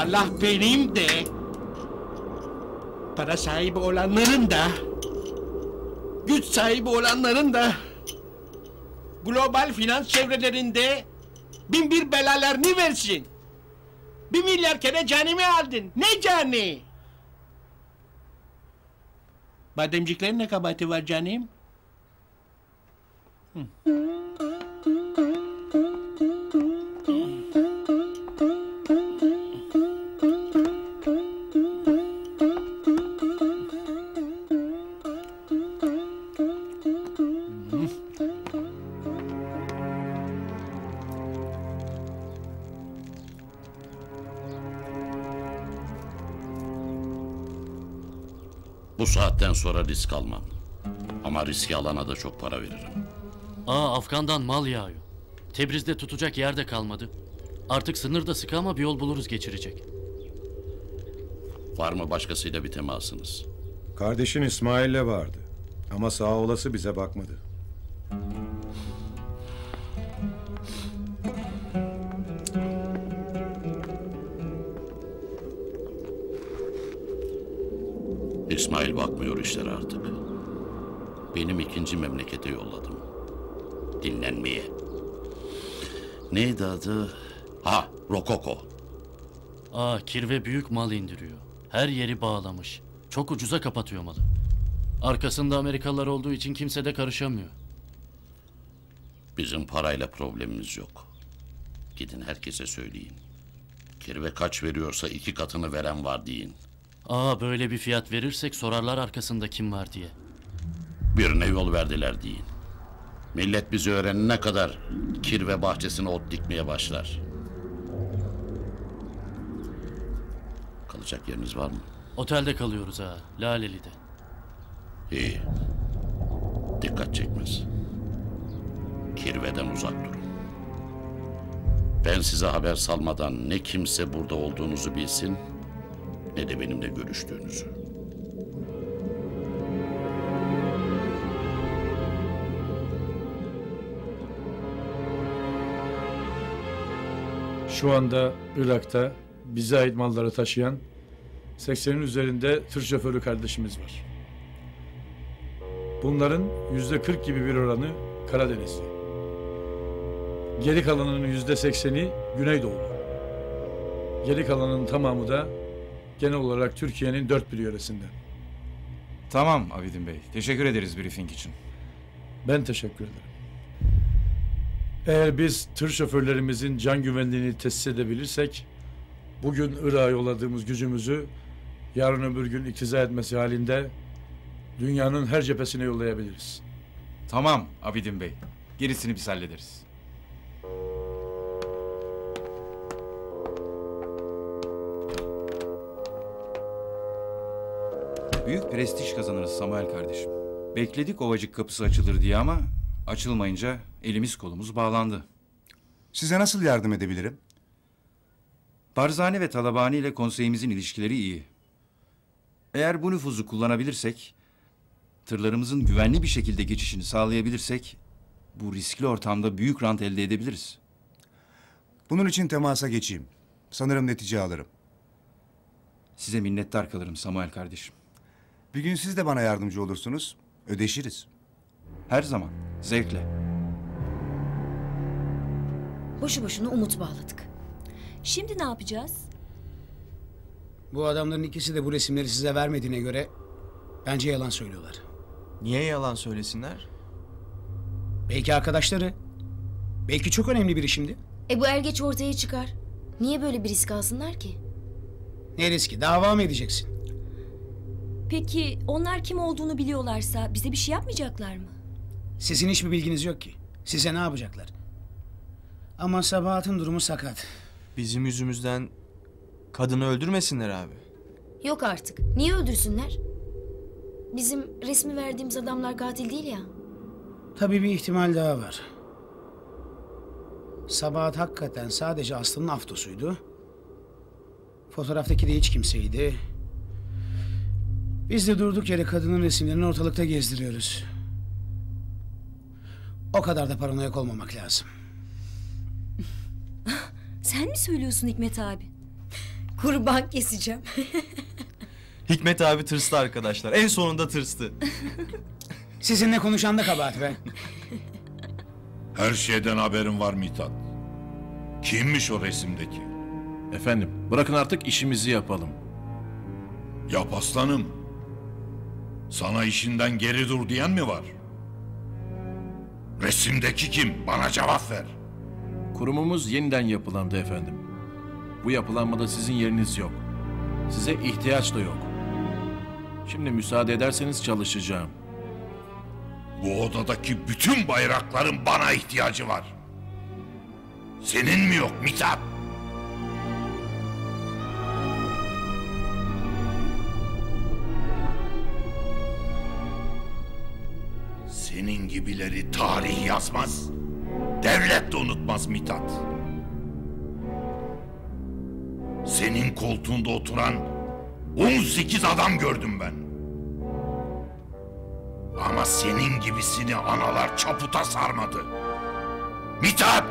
Speaker 21: Allah benim de, para sahibi olanların da, güç sahibi olanların da, global finans çevrelerinde bin bir belalarını versin. 1 milyar kere canımı aldın. Ne canı? Bademciklerin ne kabahati var canım?
Speaker 3: Bu saatten sonra risk almam. Ama riski alana da çok para veririm.
Speaker 8: Afgan'dan mal yağıyor. Tebriz'de tutacak yer de kalmadı. Artık sınır da sıkı ama bir yol buluruz geçirecek.
Speaker 3: Var mı başkasıyla bir temasınız?
Speaker 22: Kardeşin İsmail'le vardı. Ama sağ olası bize bakmadı.
Speaker 3: İsmail bakmıyor işlere artık. Benim ikinci memlekete yolladım. Dinlenmeye. Neydi adı? Rokoko.
Speaker 8: Kirve büyük mal indiriyor. Her yeri bağlamış. Çok ucuza kapatıyor malı. Arkasında Amerikalılar olduğu için kimse de karışamıyor.
Speaker 3: Bizim parayla problemimiz yok. Gidin herkese söyleyin. Kirve kaç veriyorsa 2 katını veren var deyin.
Speaker 8: Böyle bir fiyat verirsek sorarlar arkasında kim var diye.
Speaker 3: Birine yol verdiler deyin. Millet bizi öğrenene kadar kirve bahçesine ot dikmeye başlar. Kalacak yeriniz var mı?
Speaker 8: Otelde kalıyoruz Laleli'de.
Speaker 3: İyi. Dikkat çekmez. Kirveden uzak durun. Ben size haber salmadan ne kimse burada olduğunuzu bilsin, ne de benimle görüştüğünüzü.
Speaker 23: Şu anda Irak'ta bize ait malları taşıyan 80'in üzerinde tır şoförü kardeşimiz var. Bunların %40 gibi bir oranı Karadenizli. Geri kalanının %80'i Güneydoğulu. Geri kalanın tamamı da genel olarak Türkiye'nin 4 bir yöresinden.
Speaker 24: Tamam Abidin Bey. Teşekkür ederiz briefing için.
Speaker 23: Ben teşekkür ederim. Eğer biz tır şoförlerimizin can güvenliğini tesis edebilirsek, bugün Irak'a yolladığımız gücümüzü yarın öbür gün iktiza etmesi halinde dünyanın her cephesine yollayabiliriz.
Speaker 24: Tamam Abidin Bey. Gerisini biz hallederiz. Büyük prestij kazanırız Samuel kardeşim. Bekledik Ovacık kapısı açılır diye ama açılmayınca elimiz kolumuz bağlandı.
Speaker 25: Size nasıl yardım edebilirim?
Speaker 24: Barzani ve Talabani ile konseyimizin ilişkileri iyi. Eğer bu nüfuzu kullanabilirsek, tırlarımızın güvenli bir şekilde geçişini sağlayabilirsek, bu riskli ortamda büyük rant elde edebiliriz.
Speaker 25: Bunun için temasa geçeyim. Sanırım netice alırım.
Speaker 24: Size minnettar kalırım Samuel kardeşim.
Speaker 25: Bir gün siz de bana yardımcı olursunuz. Ödeşiriz.
Speaker 24: Her zaman. Zevkle.
Speaker 9: Boşu boşuna umut bağladık. Şimdi ne yapacağız?
Speaker 26: Bu adamların ikisi de bu resimleri size vermediğine göre bence yalan söylüyorlar.
Speaker 27: Niye yalan söylesinler?
Speaker 26: Belki arkadaşları. Belki çok önemli biri şimdi.
Speaker 9: Bu er geç ortaya çıkar. Niye böyle bir risk alsınlar ki?
Speaker 26: Ne riski? Dava mı edeceksin?
Speaker 9: Peki onlar kim olduğunu biliyorlarsa bize bir şey yapmayacaklar mı?
Speaker 26: Sizin hiçbir bilginiz yok ki. Size ne yapacaklar? Ama Sabahat'ın durumu sakat.
Speaker 27: Bizim yüzümüzden kadını öldürmesinler abi.
Speaker 9: Yok artık. Niye öldürsünler? Bizim resmi verdiğimiz adamlar katil değil ya.
Speaker 26: Tabii bir ihtimal daha var. Sabahat hakikaten sadece Aslı'nın aftosuydu. Fotoğraftaki de hiç kimseydi. Biz de durduk yere kadının resimlerini ortalıkta gezdiriyoruz. O kadar da paranoyak olmamak lazım.
Speaker 9: Sen mi söylüyorsun Hikmet abi? Kurban keseceğim.
Speaker 27: Hikmet abi tırstı arkadaşlar. En sonunda tırstı.
Speaker 26: Sizinle konuşan da kabahat be.
Speaker 2: Her şeyden haberin var Mithat. Kimmiş o resimdeki?
Speaker 5: Efendim, bırakın artık işimizi yapalım.
Speaker 2: Yap aslanım. Sana işinden geri dur diyen mi var? Resimdeki kim? Bana cevap ver.
Speaker 5: Kurumumuz yeniden yapılandı efendim. Bu yapılanmada sizin yeriniz yok. Size ihtiyaç da yok. Şimdi müsaade ederseniz çalışacağım.
Speaker 2: Bu odadaki bütün bayrakların bana ihtiyacı var. Senin mi yok Mithat? Senin gibileri tarih yazmaz. Devlet de unutmaz Mithat. Senin koltuğunda oturan 18 adam gördüm ben. Ama senin gibisini analar çaputa sarmadı. Mithat!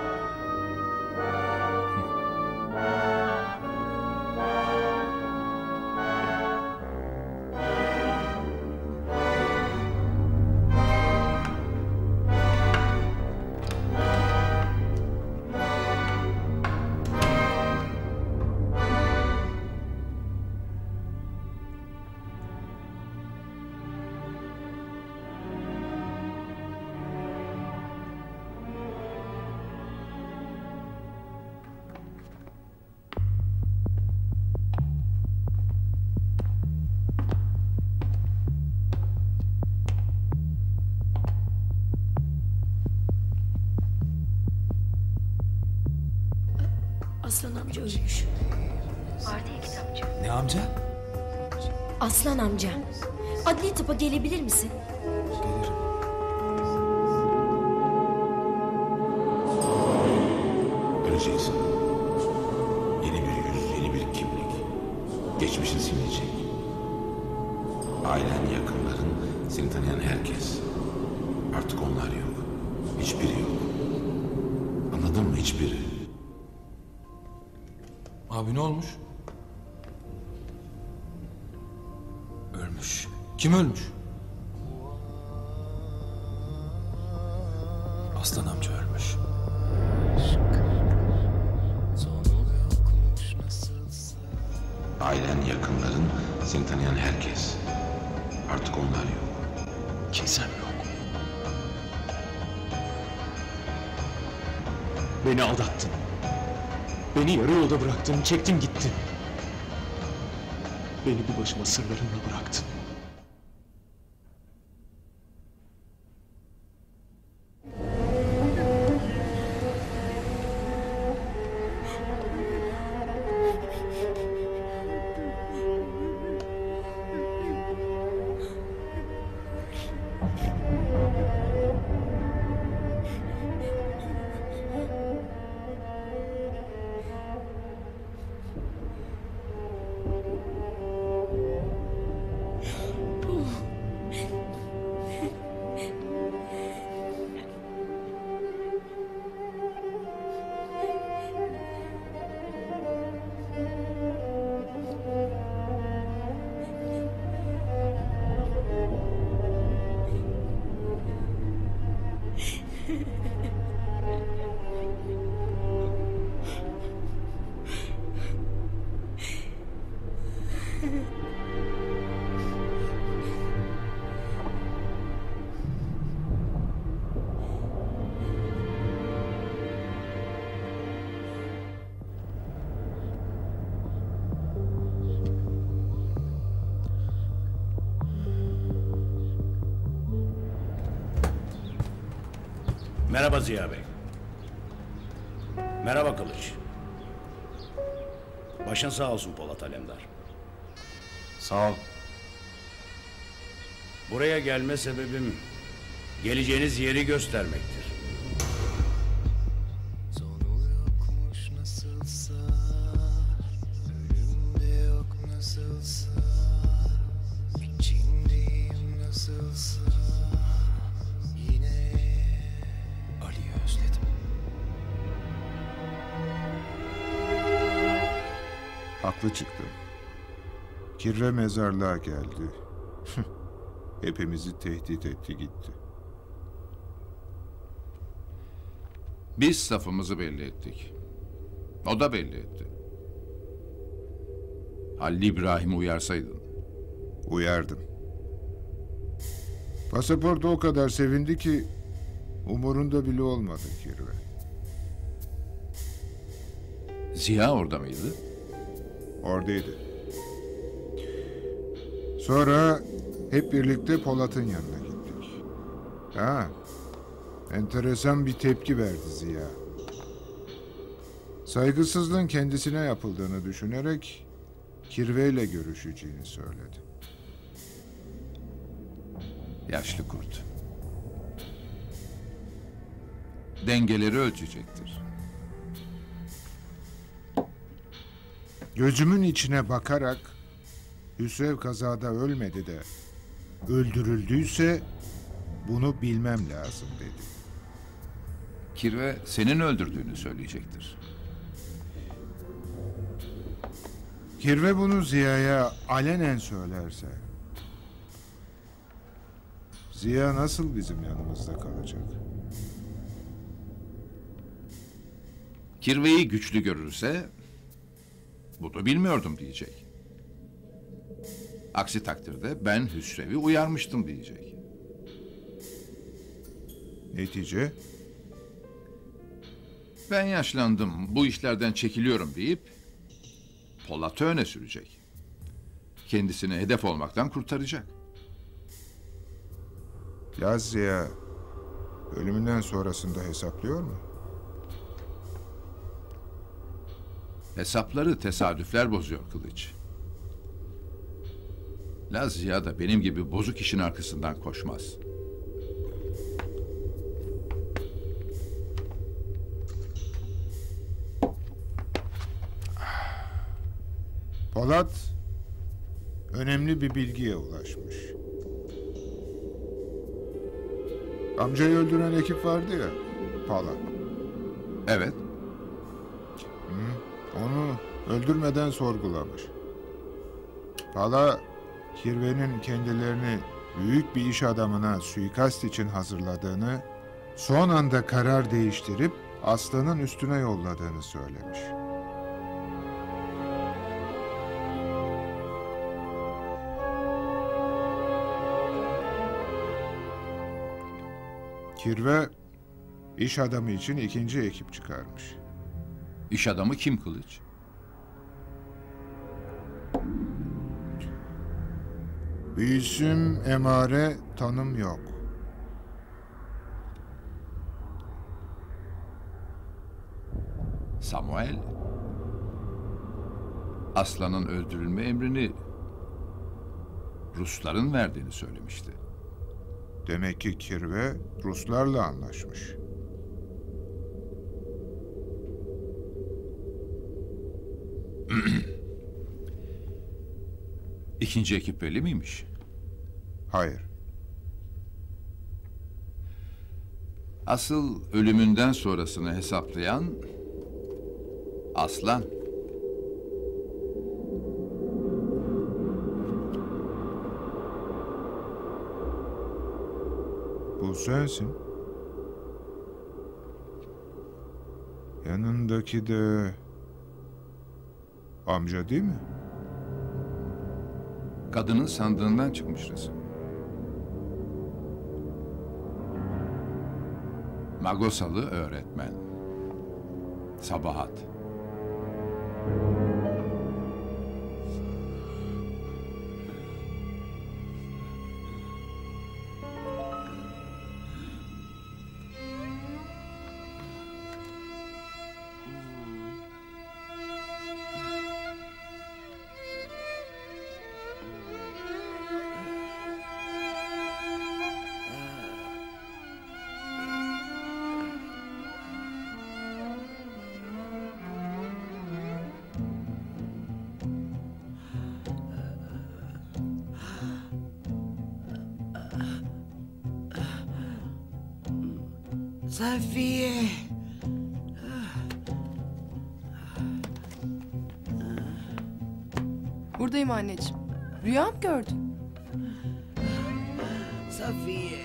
Speaker 9: Aslan amca ölmüş.
Speaker 18: Vardı ya kitapçı.
Speaker 10: Ne amca?
Speaker 9: Aslan amca. Adli tıpa gelebilir misin?
Speaker 6: Öleceksin. Yeni bir yüz, yeni bir kimlik. Geçmişin silinecek. Ailen, yakınların, seni tanıyan herkes. Artık onlar yok. Hiçbiri yok. Anladın mı? Hiçbiri.
Speaker 19: Abi ne olmuş?
Speaker 6: Ölmüş.
Speaker 19: Kim ölmüş?
Speaker 6: Aslan amca ölmüş. Ailen, yakınların, seni tanıyan herkes. Artık onlar yok. Kimsem yok.
Speaker 12: Beni aldattın. Beni yarı yolda bıraktın, çektin gittin. Beni bir başıma sırlarınla bıraktın.
Speaker 14: Merhaba Ziya Bey. Merhaba Kılıç. Başın sağ olsun Polat Alemdar.
Speaker 1: Sağ ol.
Speaker 14: Buraya gelme sebebim geleceğiniz yeri göstermektir.
Speaker 6: Ali'yi özledim.
Speaker 7: Haklı çıktım. Kirve mezarlığa geldi. Hepimizi tehdit etti gitti.
Speaker 6: Biz safımızı belli ettik. O da belli etti. Halil İbrahim'i uyarsaydın.
Speaker 7: Uyardım. Pasaporta o kadar sevindi ki umurunda bile olmadı Kirve.
Speaker 6: Ziya orada mıydı?
Speaker 7: Oradaydı. Sonra hep birlikte Polat'ın yanına gittik. Ha, enteresan bir tepki verdi Ziya. Saygısızlığın kendisine yapıldığını düşünerek Kirve'yle görüşeceğini söyledi.
Speaker 6: Yaşlı kurt. Dengeleri ölçecektir.
Speaker 7: Gözümün içine bakarak Hüsrev kazada ölmedi de öldürüldüyse bunu bilmem lazım dedi.
Speaker 6: Kirve senin öldürdüğünü söyleyecektir.
Speaker 7: Kirve bunu Ziya'ya alenen söylerse Ziya nasıl bizim yanımızda kalacak?
Speaker 6: Kirve'yi güçlü görürse bunu bilmiyordum diyecek. Aksi takdirde ben Hüsrev'i uyarmıştım diyecek.
Speaker 7: Netice?
Speaker 6: Ben yaşlandım, bu işlerden çekiliyorum deyip Polat'ı öne sürecek. Kendisini hedef olmaktan kurtaracak.
Speaker 7: Ya Ziya ölümünden sonrasında hesaplıyor mu?
Speaker 6: Hesapları tesadüfler bozuyor Kılıç. Laz Ziya da benim gibi bozuk işin arkasından koşmaz.
Speaker 7: Polat önemli bir bilgiye ulaşmış. Amcayı öldüren ekip vardı ya, Pala.
Speaker 6: Evet.
Speaker 7: Onu öldürmeden sorgulamış. Pala, Kirve'nin kendilerini büyük bir iş adamına suikast için hazırladığını, son anda karar değiştirip Aslan'ın üstüne yolladığını söylemiş. Kirve, iş adamı için ikinci ekip çıkarmış.
Speaker 6: İş adamı kim Kılıç?
Speaker 7: Bir isim, emare, tanım yok.
Speaker 6: Samuel. Aslan'ın öldürülme emrini Rusların verdiğini söylemişti.
Speaker 7: Demek ki Kirve Ruslarla anlaşmış.
Speaker 6: İkinci ekip belli miymiş?
Speaker 7: Hayır.
Speaker 6: Asıl ölümünden sonrasını hesaplayan Aslan.
Speaker 7: Bu sensin. Yanındaki de amca değil mi?
Speaker 6: Kadının sandığından çıkmış resim. Magosalı öğretmen. Sabahat.
Speaker 11: Safiye.
Speaker 4: Buradayım anneciğim. Rüya mı gördün?
Speaker 11: Safiye.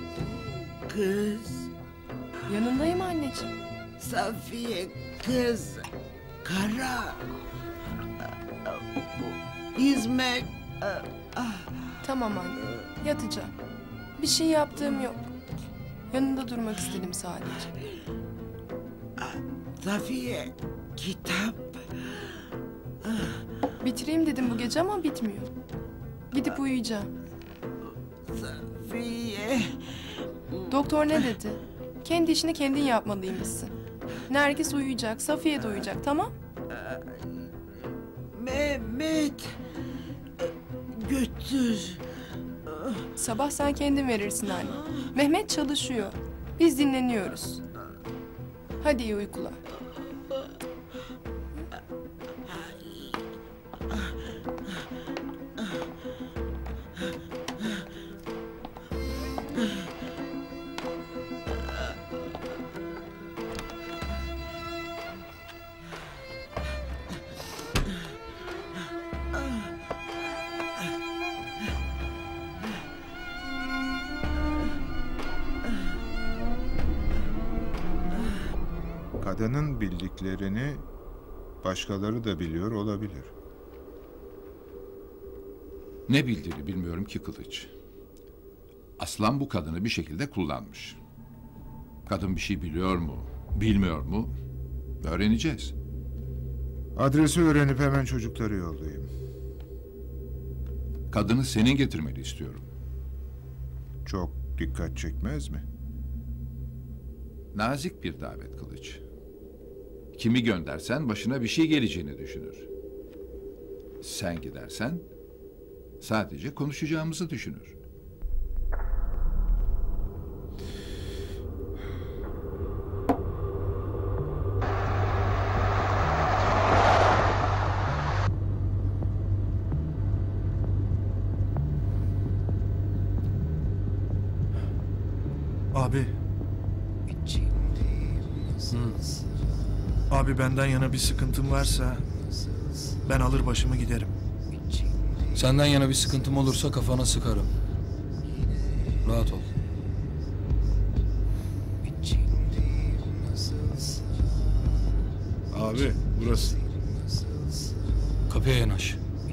Speaker 11: Kız.
Speaker 4: Yanındayım anneciğim.
Speaker 11: Safiye kız. Kara. İzmet.
Speaker 4: Tamam anne. Yatacağım. Bir şey yaptığım yok. Yanında durmak istedim sadece.
Speaker 11: Safiye. Kitap.
Speaker 4: Bitireyim dedim bu gece ama bitmiyor. Gidip uyuyacağım.
Speaker 11: Safiye.
Speaker 4: Doktor ne dedi? Kendi işini kendin yapmalıymışsın. Nergis uyuyacak, Safiye de uyuyacak, tamam?
Speaker 11: Mehmet. Götür.
Speaker 4: Sabah sen kendin verirsin anne. Mehmet çalışıyor. Biz dinleniyoruz. Hadi iyi uykular.
Speaker 7: Kadının bildiklerini başkaları da biliyor olabilir.
Speaker 6: Ne bildiğini bilmiyorum ki Kılıç. Aslan bu kadını bir şekilde kullanmış. Kadın bir şey biliyor mu, bilmiyor mu? Öğreneceğiz.
Speaker 7: Adresi öğrenip hemen çocukları yollayayım.
Speaker 6: Kadını senin getirmeni istiyorum.
Speaker 7: Çok dikkat çekmez mi?
Speaker 6: Nazik bir davet Kılıç. Kimi göndersen başına bir şey geleceğini düşünür. Sen gidersen sadece konuşacağımızı düşünür.
Speaker 10: Abi. Abi benden yana bir sıkıntım varsa ben alır başımı giderim.
Speaker 25: Senden yana bir sıkıntım olursa kafana sıkarım. Rahat ol.
Speaker 22: Abi burası.
Speaker 25: Kapıya yanaş.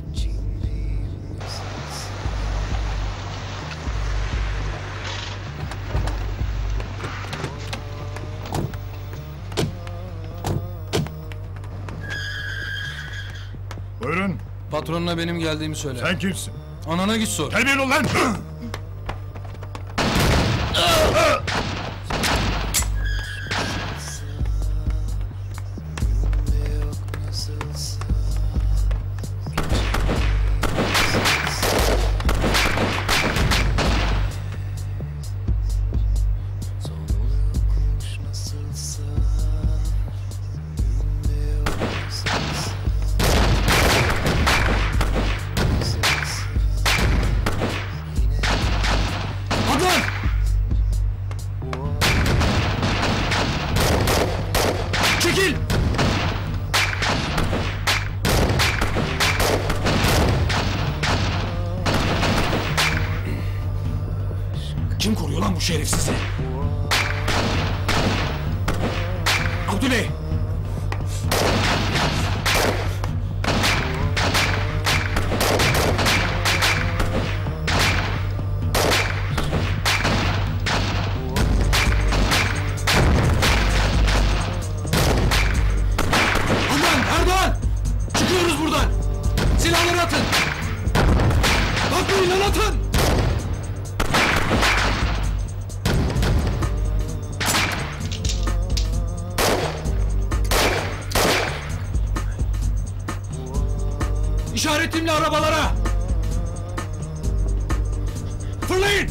Speaker 22: Buyurun.
Speaker 25: Patronuna benim geldiğimi söyle.
Speaker 22: Sen kimsin?
Speaker 25: Anana git sor.
Speaker 22: Terbiyeli ol lan!
Speaker 25: Çekil! Kim koruyor lan bu şerefsizi? Abdüley! Erdoğan! Çıkıyoruz buradan! Silahları atın! Bakmayın lan, atın! İşaretimle arabalara! Fırlayın!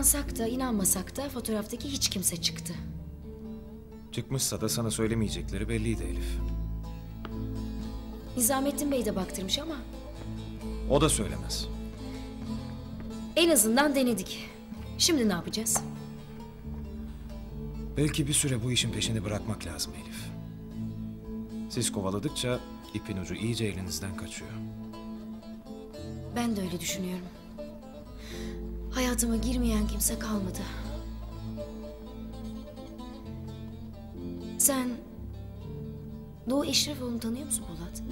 Speaker 9: İnansak da inanmasak da fotoğraftaki hiç kimse çıktı.
Speaker 1: Çıkmışsa da sana söylemeyecekleri belliydi Elif.
Speaker 9: Nizamettin Bey de baktırmış ama
Speaker 1: O da söylemez.
Speaker 9: en azından denedik. Şimdi ne yapacağız?
Speaker 1: Belki bir süre bu işin peşini bırakmak lazım Elif. Siz kovaladıkça ipin ucu iyice elinizden kaçıyor.
Speaker 9: Ben de öyle düşünüyorum. Hayatıma girmeyen kimse kalmadı. Sen Doğu Eşrefoğlu'nu tanıyor musun Polat?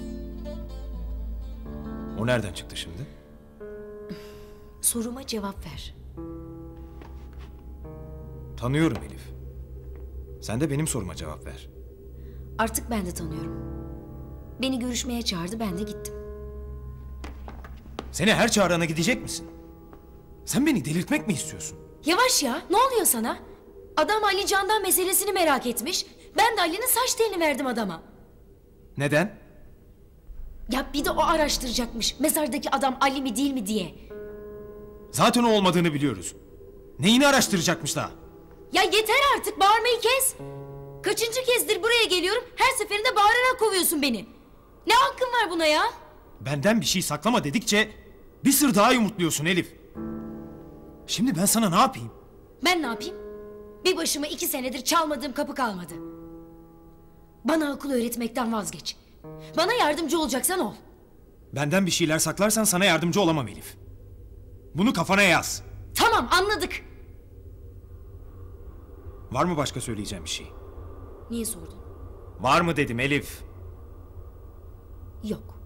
Speaker 1: O nereden çıktı şimdi?
Speaker 9: Soruma cevap ver.
Speaker 1: Tanıyorum Elif. Sen de benim soruma cevap ver.
Speaker 9: Artık ben de tanıyorum. Beni görüşmeye çağırdı, ben de gittim.
Speaker 1: Seni her çağırana gidecek misin? Sen beni delirtmek mi istiyorsun?
Speaker 9: Yavaş ya, ne oluyor sana? Adam Ali Candan meselesini merak etmiş. Ben de Ali'nin saç telini verdim adama.
Speaker 1: Neden?
Speaker 9: Ya bir de o araştıracakmış. Mezardaki adam Ali mi değil mi diye.
Speaker 1: Zaten o olmadığını biliyoruz. Neyini araştıracakmış daha?
Speaker 9: Ya yeter artık, bağırmayı kes. Kaçıncı kezdir buraya geliyorum, her seferinde bağırarak kovuyorsun beni. Ne hakkın var buna ya?
Speaker 1: Benden bir şey saklama dedikçe bir sır daha yumurtluyorsun Elif. Şimdi ben sana ne yapayım?
Speaker 9: Ben ne yapayım? Bir başıma 2 senedir çalmadığım kapı kalmadı. Bana akıl öğretmekten vazgeç. Bana yardımcı olacaksan ol.
Speaker 1: Benden bir şeyler saklarsan sana yardımcı olamam Elif. Bunu kafana yaz.
Speaker 9: Tamam, anladık.
Speaker 1: Var mı başka söyleyeceğim bir şey?
Speaker 9: Niye sordun?
Speaker 1: Var mı dedim Elif.
Speaker 9: Yok.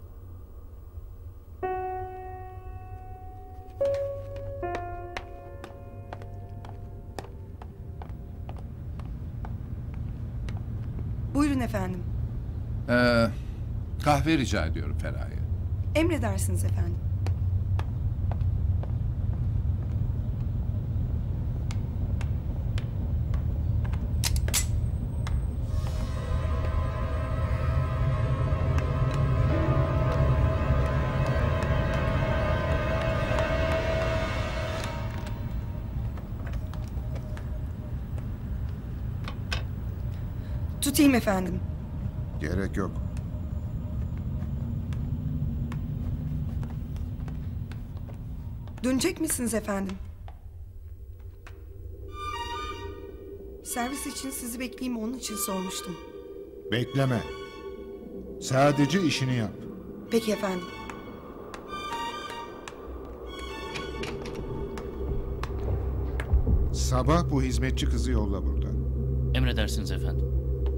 Speaker 8: Buyurun efendim.
Speaker 6: Kahve rica ediyorum Feraye.
Speaker 8: Emredersiniz efendim. Tutayım efendim.
Speaker 7: Gerek yok.
Speaker 8: Dönecek misiniz efendim? Servis için sizi bekleyeyim, onun için sormuştum.
Speaker 7: Bekleme. Sadece işini yap.
Speaker 8: Peki efendim.
Speaker 7: Sabah bu hizmetçi kızı yolla buradan.
Speaker 3: Emredersiniz efendim.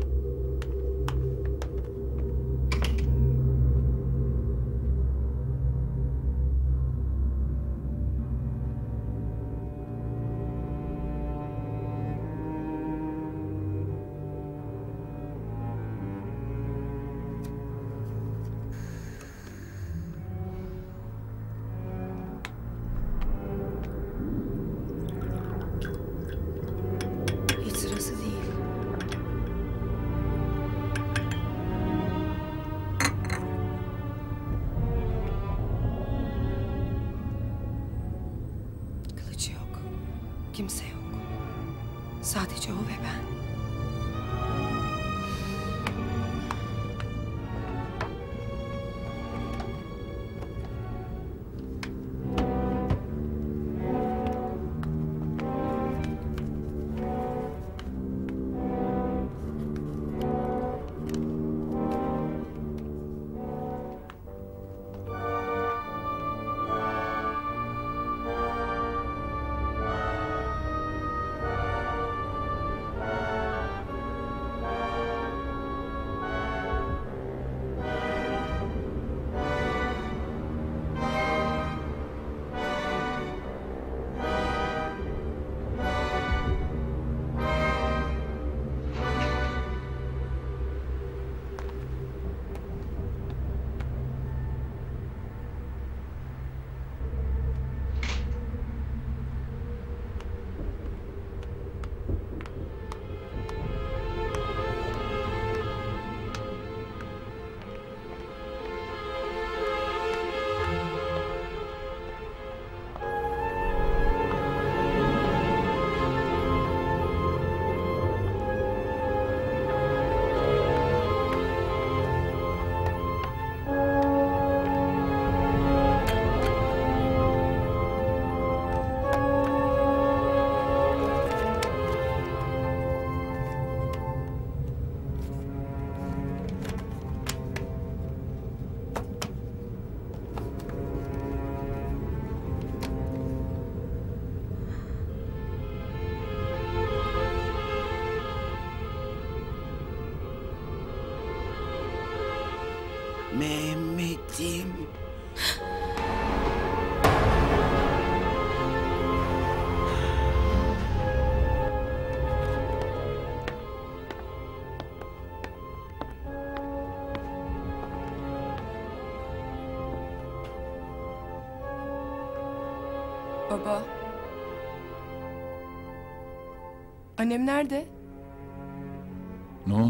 Speaker 8: Hiç sırası değil. Kılıcı yok. Kimse yok. Sadece o ve ben.
Speaker 11: Mehmet'im.
Speaker 4: Baba. Annem nerede?
Speaker 6: Ne oldu?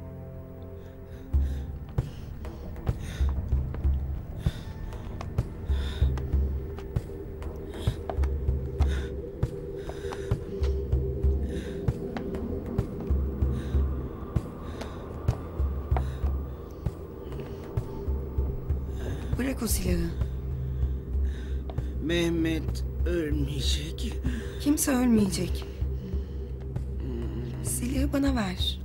Speaker 8: Bırak o silahı.
Speaker 11: Mehmet ölmeyecek.
Speaker 8: Kimse ölmeyecek. Silahı bana ver.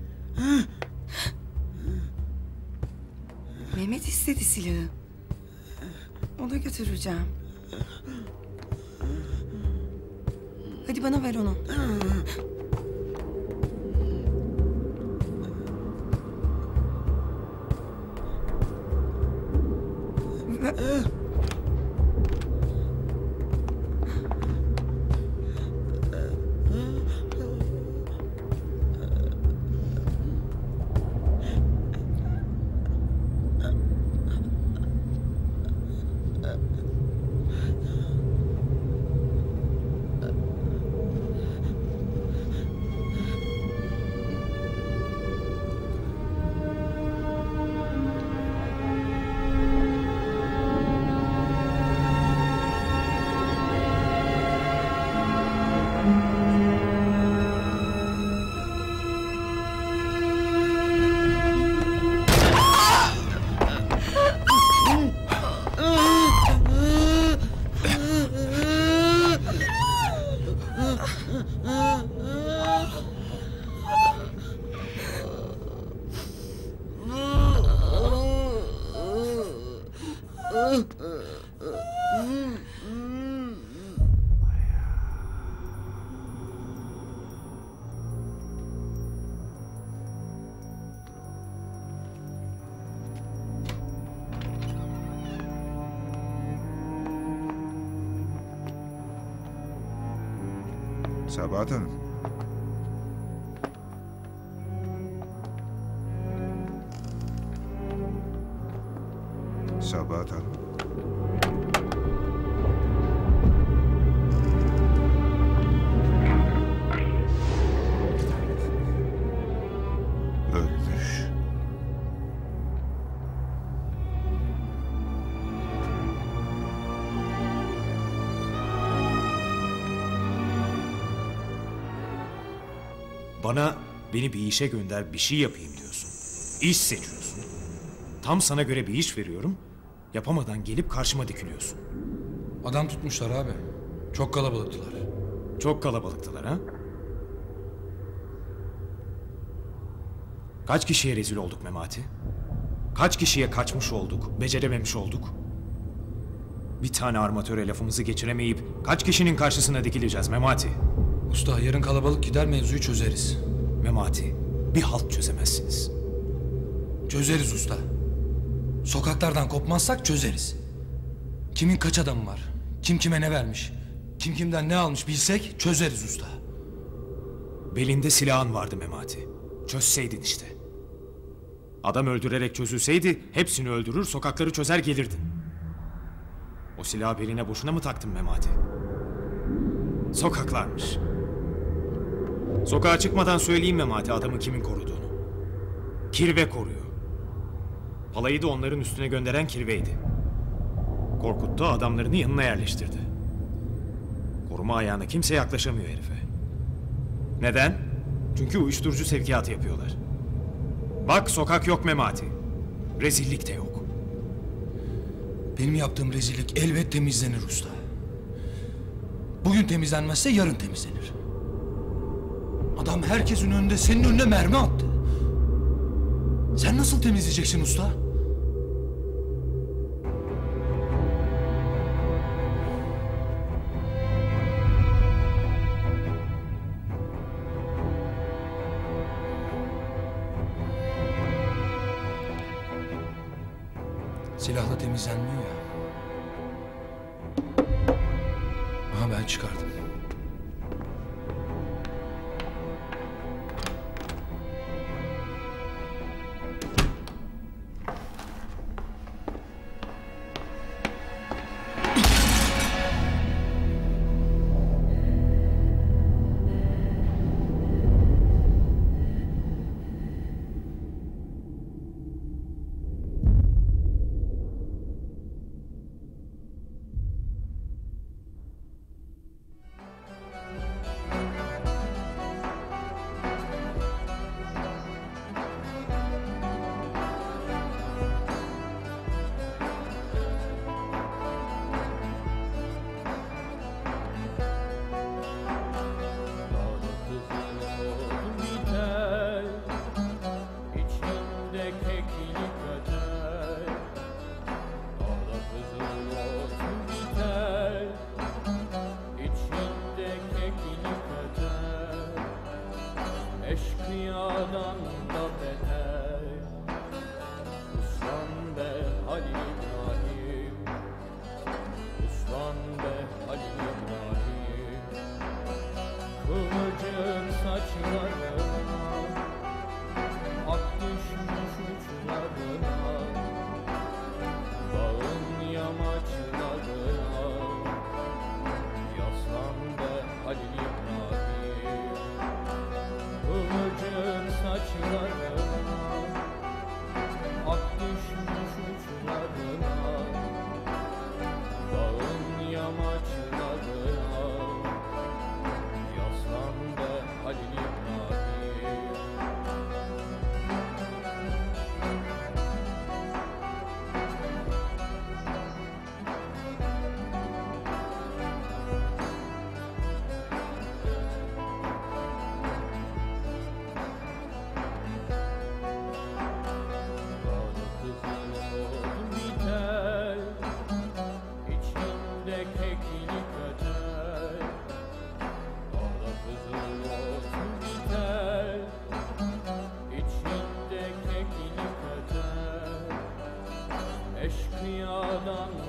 Speaker 8: Mehmet istedi silahı. Ona götüreceğim. Hadi bana ver onu.
Speaker 7: Sabahat Hanım. Sabahat Hanım. Ölmüş.
Speaker 1: Beni bir işe gönder, bir şey yapayım diyorsun. İş seçiyorsun. Tam sana göre bir iş veriyorum. Yapamadan gelip karşıma dikiliyorsun.
Speaker 19: Adam tutmuşlar abi. Çok kalabalıktılar.
Speaker 1: Çok kalabalıktılar ha? Kaç kişiye rezil olduk Memati? Kaç kişiye kaçmış olduk, becerememiş olduk? Bir tane armatöre lafımızı geçiremeyip kaç kişinin karşısına dikileceğiz Memati?
Speaker 19: Usta yarın kalabalık gider mevzuyu çözeriz.
Speaker 1: Memati, bir halt çözemezsiniz.
Speaker 19: Çözeriz usta. Sokaklardan kopmazsak çözeriz. Kimin kaç adamı var? Kim kime ne vermiş? Kim kimden ne almış bilsek çözeriz usta.
Speaker 1: Belinde silahın vardı Memati. Çözseydin işte. Adam öldürerek çözülseydi hepsini öldürür, sokakları çözer gelirdin. O silahı beline boşuna mı taktın Memati? Sokaklarmış. Sokağa çıkmadan söyleyeyim Memati adamı kimin koruduğunu. Kirve koruyor. Palayı da onların üstüne gönderen Kirve'ydi. Korkuttu, adamlarını yanına yerleştirdi. Koruma ayağına kimse yaklaşamıyor herife. Neden? Çünkü uyuşturucu sevkiyatı yapıyorlar. Bak sokak yok Memati. Rezillik de yok.
Speaker 19: Benim yaptığım rezillik elbet temizlenir usta. Bugün temizlenmezse yarın temizlenir. Adam herkesin önünde senin önüne mermi attı. Sen nasıl temizleyeceksin usta? Silahla temizlenmiyor ya. Aha ben çıkardım.
Speaker 13: Eşkıyadan da beter. Uslan be Halil İbrahim, uslan be Halil İbrahim. Kıvırcık saçlarına, ak düşmüş uçlarına, dağın yamaçlarına, yaslan be Halil İbrahim. Kıvırcık saçlarına, ak düşmüş uçlarına, dağın yamaçlarına, yaslan be Halil İbrahim. Eşkıyadan